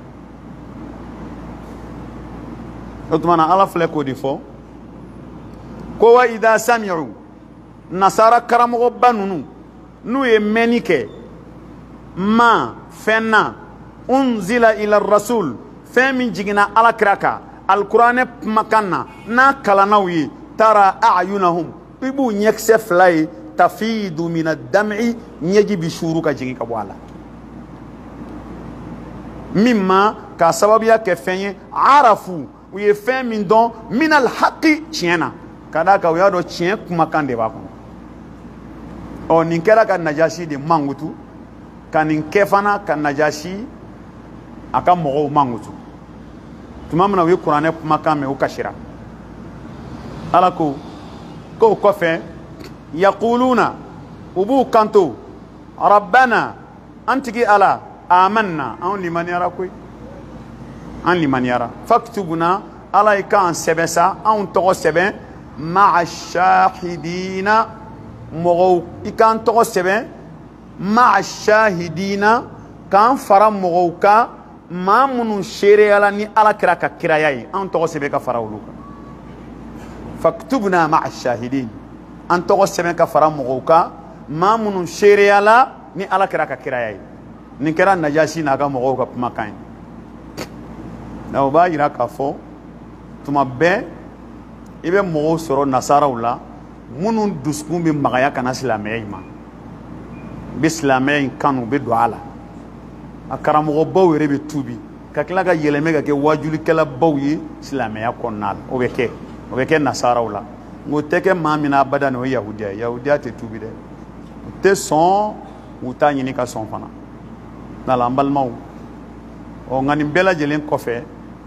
o tuma na Ala filɛ k'o de fɔ ko wa idha sami'u nasara karamɔgɔba ninnu n'u ye mɛnni kɛ ma fɛn na unzila ila rasul fɛn min jiginna Ala kira kan alikuranɛ kumakan na n'a kalannaw ye tara a'yunahum i b'u ɲɛkisɛ fila ye tafidu mina dam'i ɲɛji bi suuru ka jigin ka bɔ a la min ma k'a sababuya kɛ fɛn ye arafu u ye fɛn min dɔn minal haqi tiɲɛ na ka d'a kan u y'a dɔn tiɲɛ kumakan de b'a kɔnɔ ɔ nin kɛra ka Najasi de mankutu ka nin kɛ fana ka Najasi a ka mɔgɔw mankutu tuma min na u ye kuranɛ kumakan mɛn u kasira Ala ko k'o kɔfɛ yaquluna u b'u kanto rabbana an tigi Ala amanna an limaniyara koyi an limaniyara faktubuna Ala i k'an sɛbɛn sa anw tɔgɔ sɛbɛn ma'a shahidina mɔgɔw i k'an tɔgɔ sɛbɛn ma'a shahidina k'an fara mɔgɔw kan maa minnu seereyala ni Ala kira ka kiraya ye an tɔgɔ sɛbɛn ka fara olu kan faktubuna ma'a shahidin an tɔgɔ sɛbɛn ka fara mɔgɔw kan maa minnu seereyala ni Ala kira ka kiraya ye nin kɛra Najasi n'a ka mɔgɔw ka kumakan ye na o b'a yira k'a fɔ tuma bɛɛ i bɛ mɔgɔw sɔrɔ nasaraw la minnu dusukun bɛ magaya kana silamɛya in ma u bɛ silamɛya in kanu u bɛ don a la a karamɔgɔbaw yɛrɛ bɛ tuubi ka tila ka yɛlɛmɛ ka kɛ wajulikɛlabaw ye silamɛya kɔnɔna la o bɛ kɛ o bɛ kɛ nasaraw la nka o tɛ kɛ maa min na abada ni o ye yahudiya ye yahudiya tɛ tuubi dɛ u tɛ sɔn u t'a ɲini ka sɔn fana n'ala an balimaw ɔ nka nin bɛɛ lajɛlen kɔfɛ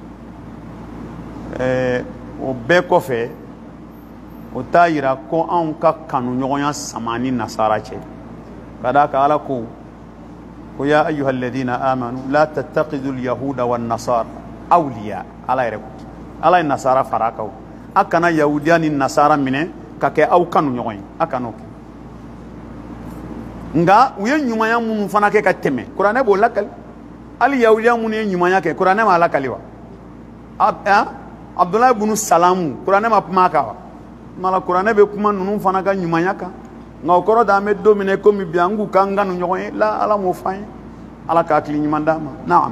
ɛɛ o bɛɛ kɔfɛ o t'a yira ko anw ka kanuɲɔgɔnya sama ni nasara cɛ ka d'a kan Ala ko ko ya ayyuha alladhina amanu la tattakhidhu alyahuda wan nasara awliya Ala yɛrɛ ko Ala ye nasara fara kan a kana yahudiya ni nasara minɛ ka kɛ aw kanuɲɔgɔn ye a kana o kɛ nka u ye ɲumanya minnu fana kɛ ka tɛmɛ kuranɛ b'o lakali hali yahudiya minnu ye ɲumanya kɛ kuranɛ m'a lakali wa Abdulahi ibn Salamu kuranɛ ma kuma kan wa mala kuranɛ bɛ kuma ninnu fana ka ɲumanya kan nka o kɔrɔ da an bɛ don minɛ komi bi an k'u k'an kanu ɲɔgɔn ye la Ala m'o f'an ye Ala ka hakili ɲuman d'an ma naam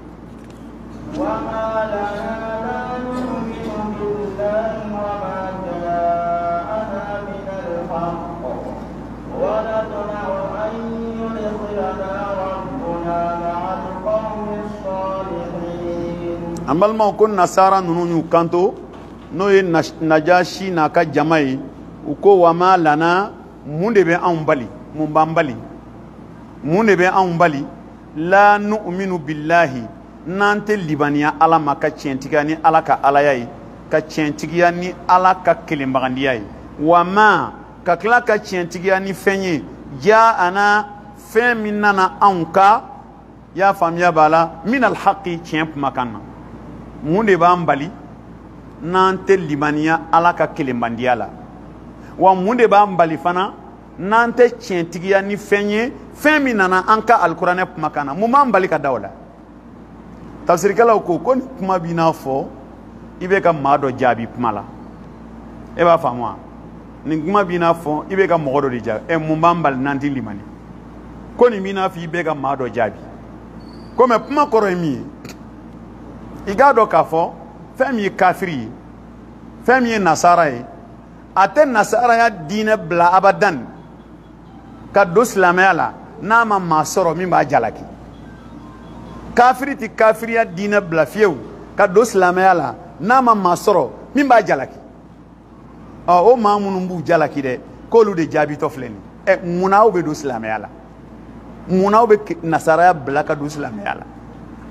an balimaw ko nasara ninnu y'u kanto n'o ye Najasi n'a ka jama ye u ko wa ma lana mun de bɛ anw bali mun b'an bali mun de bɛ anw bali la nu'minu billahi n'an tɛ libaniya Ala ma ka tiɲɛtigiya ni Ala ka Alaya ye ka tiɲɛtigiya ni Ala ka kelenbagandiya ye wa ma ka tila ka tiɲɛtigiya ni fɛn ye ja'ana fɛn min nana anw ka y'a faamuya b'a la minal haqi tiɲɛ kumakan na mun de b'an bali n'an tɛ limaniya Ala ka kelenbandiya la wa mun de b'an bali fana n'an tɛ tiɲɛtigiya ni fɛn ye fɛn min nana an ka alikuranɛ kumakan na mun b'an bali ka da o la tafsirikɛlaw ko ko nin kuma b'i n'a fɔ i bɛ ka maa dɔ jaabi kuma la e b'a faamu wa nin kuma b'i n'a fɔ i bɛ ka mɔgɔ dɔ de jaabi ɛ mun b'an bali n'an tɛ limani ko nin b'i n'a fɔ i bɛ ka maa dɔ jaabi ko mɛ kuma kɔrɔ ye min ye i k'a dɔn k'a fɔ fɛn min ye kafiri ye fɛn min ye nasara ye a tɛ nasaraya diinɛ bila abadan ka don silamɛya la n'a ma maa sɔrɔ min b'a jalaki kafiri tɛ kafiriya diinɛ bila fiyewu ka don silamɛya la n'a ma maa sɔrɔ min b'a jalaki ɔ o maa minnu b'u jalaki dɛ k'olu de jaabitɔ filɛ nin ɛ munna aw bɛ don silamɛya la munna aw bɛ nasaraya bila ka don silamɛya la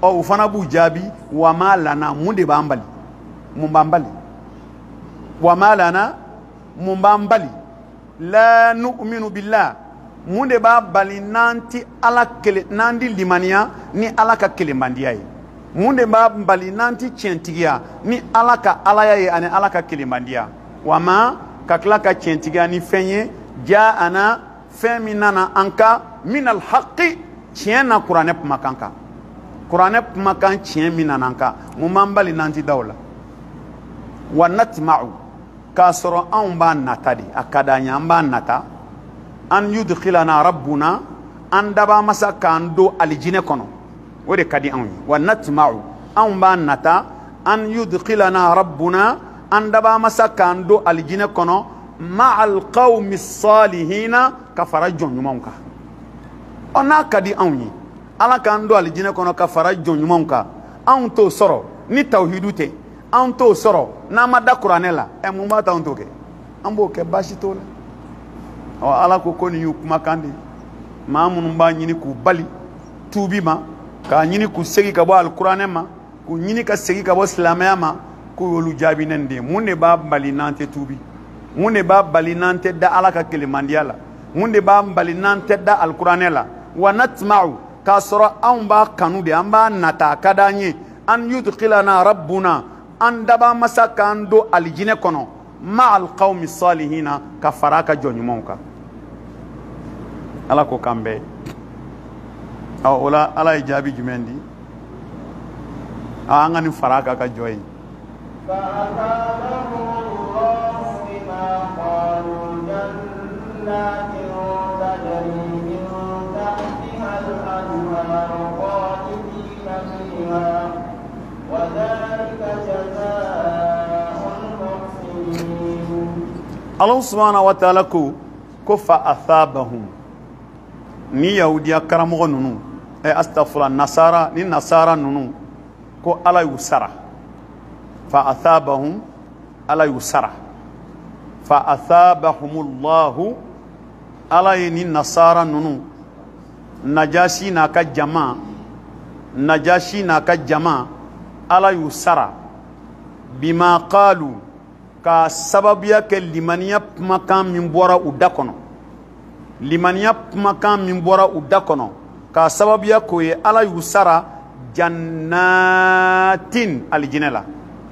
o fana b'u jaabi wa ma lana mun de b'an bali mun b'an bali wa ma lana mun b'an bali la nu'minu billah mun de b'a bali nanti ala kele nandi limaniya ni ala ka kelemandiya ye mun de b'a bali nanti tiɲɛtigiya ni ala ka alaya ye ani ala ka kelemandiya wa ma ka tila ka tiɲɛtigiya ni fɛn ye ja ana fɛn min nana an ka min alhaqi tiɲɛ na kuranɛ kumakan kan kuranɛ kumakan tiɲɛ min nana an kan mun b'an bali nanti daw la wa natma'u k'a sɔrɔ anw b'a nata de a ka d'an ye an b'a nata an yudkhilana rabbuna an daba masa k'an don alijinɛ kɔnɔ o de ka di anw ye wa natma'u anw b'a nata an yudkhilana rabbuna an daba masa k'an don alijinɛ kɔnɔ ma'al qawmi salihina ka fara jɔn ɲumanw kan ɔ n'a ka di anw ye ala k'an don alijinɛ kɔnɔ ka fara jɔn ɲumanw kan anw t'o sɔrɔ ni tawhidu tɛ anw t'o sɔrɔ n'an ma da kuranɛ la ɛ mun b'a to anw t'o kɛ an b'o kɛ baasi t'o la ɔ ala ko ko nin y'u kumakan de maa minnu b'a ɲini k'u bali tuubi ma k'a ɲini k'u segin ka bɔ alikuranɛ ma k'u ɲini ka segin ka bɔ silamɛya ma k'u y'olu jaabi ne nin de ye mun de b'a bali n'an tɛ tuubi mun de b'a bali n'an tɛ da ala ka kelemandiya la mun de b'a bali n'an tɛ da alikuranɛ la wa natma'u k'a sɔrɔ anw b'a kanu de an b'a nata a ka d'an ye an yudkhilana rabbuna an daba masa k'an don alijinɛ kɔnɔ ma'al qawmi salihina ka fara a ka jɔn ɲumanw kan ala ko k'an bɛɛ ɔ o la ala ye jaabi jumɛn di an ka nin fara a kan ka jɔ ye Allah subhanahu wa ta'ala ko ko fa athabahum ni yahudiya karamɔgɔ nunu e astaghfirullah nasara ni nasara nunu ko ala y'u sara fa athabahum ala y'u sara fa athabahumullahu ala ye ni nasara nunu najasi n'a ka jama najasi n'a ka jama ala y'u sara bima qalu ka sababuya kɛ limaniya kumakan min bɔra u da kɔnɔ limaniya kumakan min bɔra u da kɔnɔ ka sababuya k'o ye ala y'u sara jannatin alijinɛ la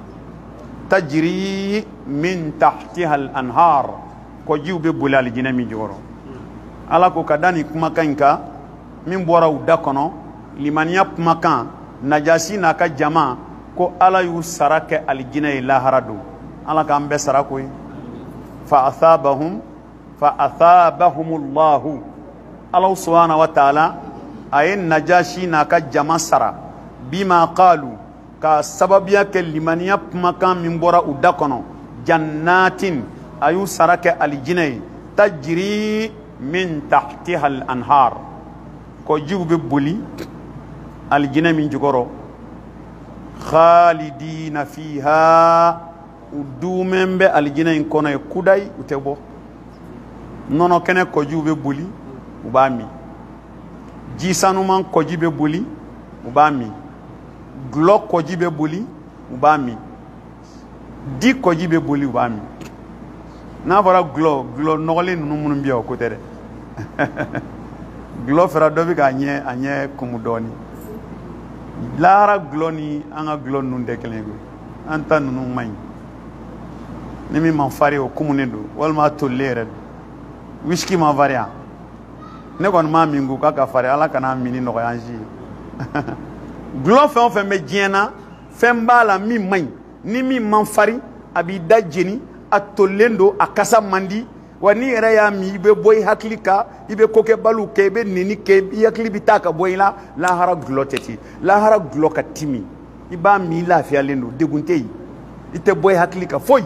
tajiri min tahtiha al-anhar kɔjiw bɛ boli alijinɛ min jukɔrɔ ala ko ka da nin kumakan in kan min bɔra u da kɔnɔ limaniya kumakan najasi n'a ka jama ko ala y'u sara kɛ alijinɛ ye lahara don ala k'an bɛɛ sara koyi fa athabahum fa athabahumullahu ala subhanahu wa ta'ala a ye najasi n'a ka jama sara bima qalu ka sababuya kɛ limaniya kumakan min bɔra u da kɔnɔ jannatin a y'u sara kɛ alijinɛ ye tajiri min tahtiha al-anhar kɔjiw bɛ boli alijinɛ min jukɔrɔ khalidina fiha u duumɛn bɛ alijinɛ in kɔnɔ ye kudayi u tɛ bɔ nɔnɔ kɛnɛ kɔjiw bɛ boli u b'a min ji sanuman kɔji bɛ boli u b'a min gulɔ kɔji bɛ boli u b'a min di kɔji bɛ boli u b'a min n'a fɔra gulɔ gulɔ nɔgɔlen ninnu minnu bɛ yan o ko tɛ dɛ gulɔ fɛra dɔ bɛ k'a ɲɛ a ɲɛ kumu dɔɔnin lahara gulɔ ni an ka gulɔ ninnu tɛ kelen ye an ta ninnu man ɲi ni min ma fari o kumunen don walima a tolilen yɛrɛ don wisiki ma fari yan ne kɔni m'a min ko k'a ka fari ala kana min ni nɔgɔya an si ye gulɔ fɛn o fɛn bɛ diɲɛ na fɛn b'a la min man ɲi ni min man fari a b'i da jeni a tolilen don a kasa man di wa n'i yɛrɛ y'a min i bɛ bɔ i hakili kan i bɛ kokɛbaliw kɛ i bɛ neni kɛ i hakili bɛ taa ka bɔ i la lahara gulɔ tɛ ten lahara gulɔ ka timi i b'a min i lafiyalen don degun tɛ yen i tɛ bɔ i hakili kan foyi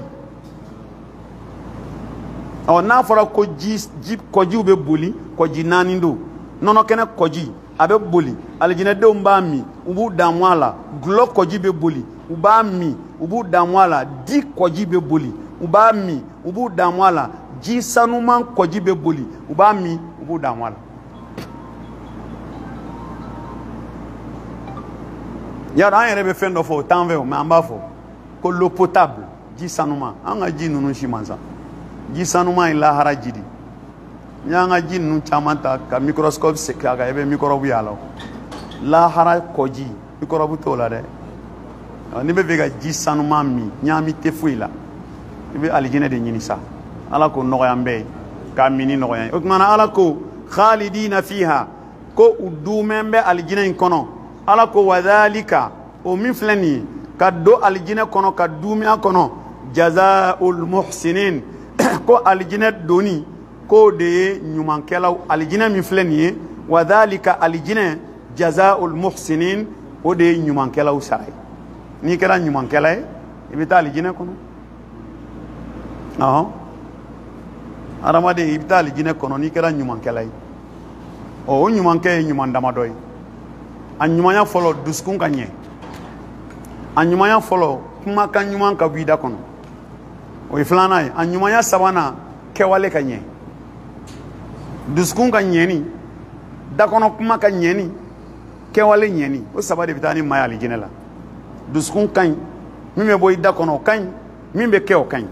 ɔ n'a fɔra ko ji ji kɔjiw bɛ boli kɔji naani don nɔnɔ kɛnɛ kɔji a bɛ boli alijinɛdenw b'a min u b'u damu a la gulɔ kɔji bɛ boli u b'a min u b'u damu a la di kɔji bɛ boli u b'a min u b'u damu a la ji sanuman kɔji bɛ boli u b'a min u b'u damu a la ya an yɛrɛ bɛ fɛn dɔ fɔ o t'an fɛ o mais an b'a fɔ ko l'eau potable ji sanuma an ka ji ninnu si man sa ji sanuma ye lahara ji di n'i y'an ka ji ninnu caman ta ka microscope se k'a kan i bɛ microbe y'a la lahara kɔji microbe t'o la dɛ n'i bɛ fɛ ka ji sanuma min ɲaami tɛ foyi la i bɛ alijinɛ de ɲini sa ala ko nɔgɔya an bɛɛ ye k'a mini nɔgɔya ye o tuma na ala ko khalidina fiha ko u dumɛn bɛ alijinɛ in kɔnɔ ala ko wadhalika o min filɛ nin ye ka don alijinɛ kɔnɔ ka dumɛn kɔnɔ jazaa'ul muhsinin ko alijinɛ doni ko de ye ɲumankɛlaw alijinɛ min filɛ nin ye wadhalika alijinɛ jazaa'ul muhsinin o de ye ɲumankɛlaw sara ye n'i kɛra ɲumankɛla ye i bɛ taa alijinɛ kɔnɔ ɔhɔn hadamaden i bɛ taa alijinɛ kɔnɔ n'i kɛra ɲumankɛla ye ɔ o ɲumankɛ ye ɲuman damadɔ ye a ɲumanya fɔlɔ dusukun ka ɲɛ a ɲumanya fɔlɔ kumakan ɲuman ka bɔ i da kɔnɔ o ye filanan ye a ɲumanya sabanan kɛwale ka ɲɛ dusukun ka ɲɛni dakɔnɔ kuma ka ɲɛni kɛwale ɲɛni o saba de bɛ taa ni maa ye alijinɛ la dusukun ka ɲi min bɛ bɔ i da kɔnɔ o ka ɲi min bɛ kɛ o ka ɲi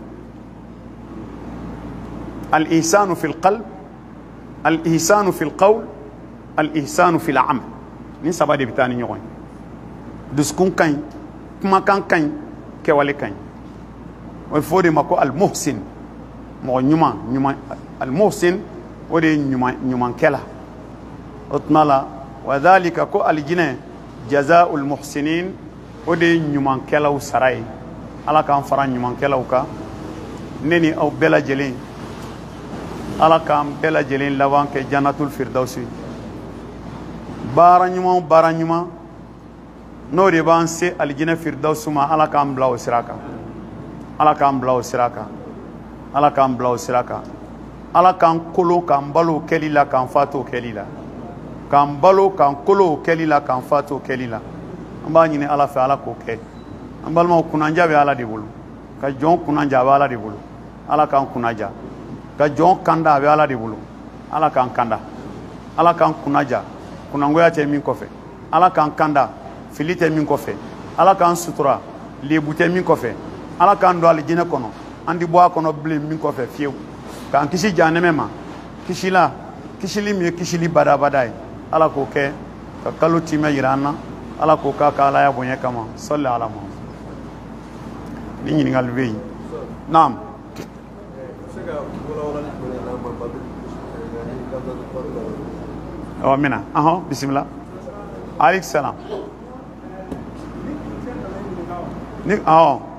al-ihsanu fil qalb al-ihsanu fil qawl al-ihsanu fil amal ni saba de bɛ taa ni ɲɔgɔn ye dusukun ka ɲi kumakan ka ɲi kɛwale ka ɲi o bɛ fɔ o de ma ko al-muhsin mɔgɔ ɲuman ɲuman al-muhsin o de ye ɲuman ɲumankɛla o tuma la wa dhalika ko alijinɛ jazaa'ul muhsinin o de ye ɲumankɛlaw sara ye ala k'an fara ɲumankɛlaw kan ne ni aw bɛɛ lajɛlen ala k'an bɛɛ lajɛlen laban kɛ jannatul firdausi baara ɲuman baara ɲuman n'o de b'an se alijinɛ firdausi ma ala k'an bila o sira kan ala k'an bila o sira kan ala k'an bila o sira kan ala k'an kolo k'an balo o kɛli la k'an fatu o kɛli la k'an balo k'an kolo o kɛli la k'an fatu o kɛli la an b'a ɲini ala fɛ ala k'o kɛ an balimaw kunanja bɛ ala de bolo ka jɔn kunanja a bɛ ala de bolo ala k'an kunnaja ka jɔn kanda a bɛ ala de bolo ala k'an kanda ala k'an kunnaja kunnangoya tɛ min kɔfɛ ala k'an kanda fili tɛ min kɔfɛ ala k'an sutura lebu tɛ min kɔfɛ ala k'an don alijinɛ kɔnɔ an ti bɔ a kɔnɔ bilen min kɔfɛ fiyewu k'an kisi jahanɛmɛ ma kisi la kisili min ye kisili badabada ye ala k'o kɛ ka kalo timɛ yira an na ala k'o k'a ka alaya bonya kama salli ala ma ni ɲininkali bɛ yen naam ɔ mina ɔhɔn bisimila aleykum salaam ni ɔhɔn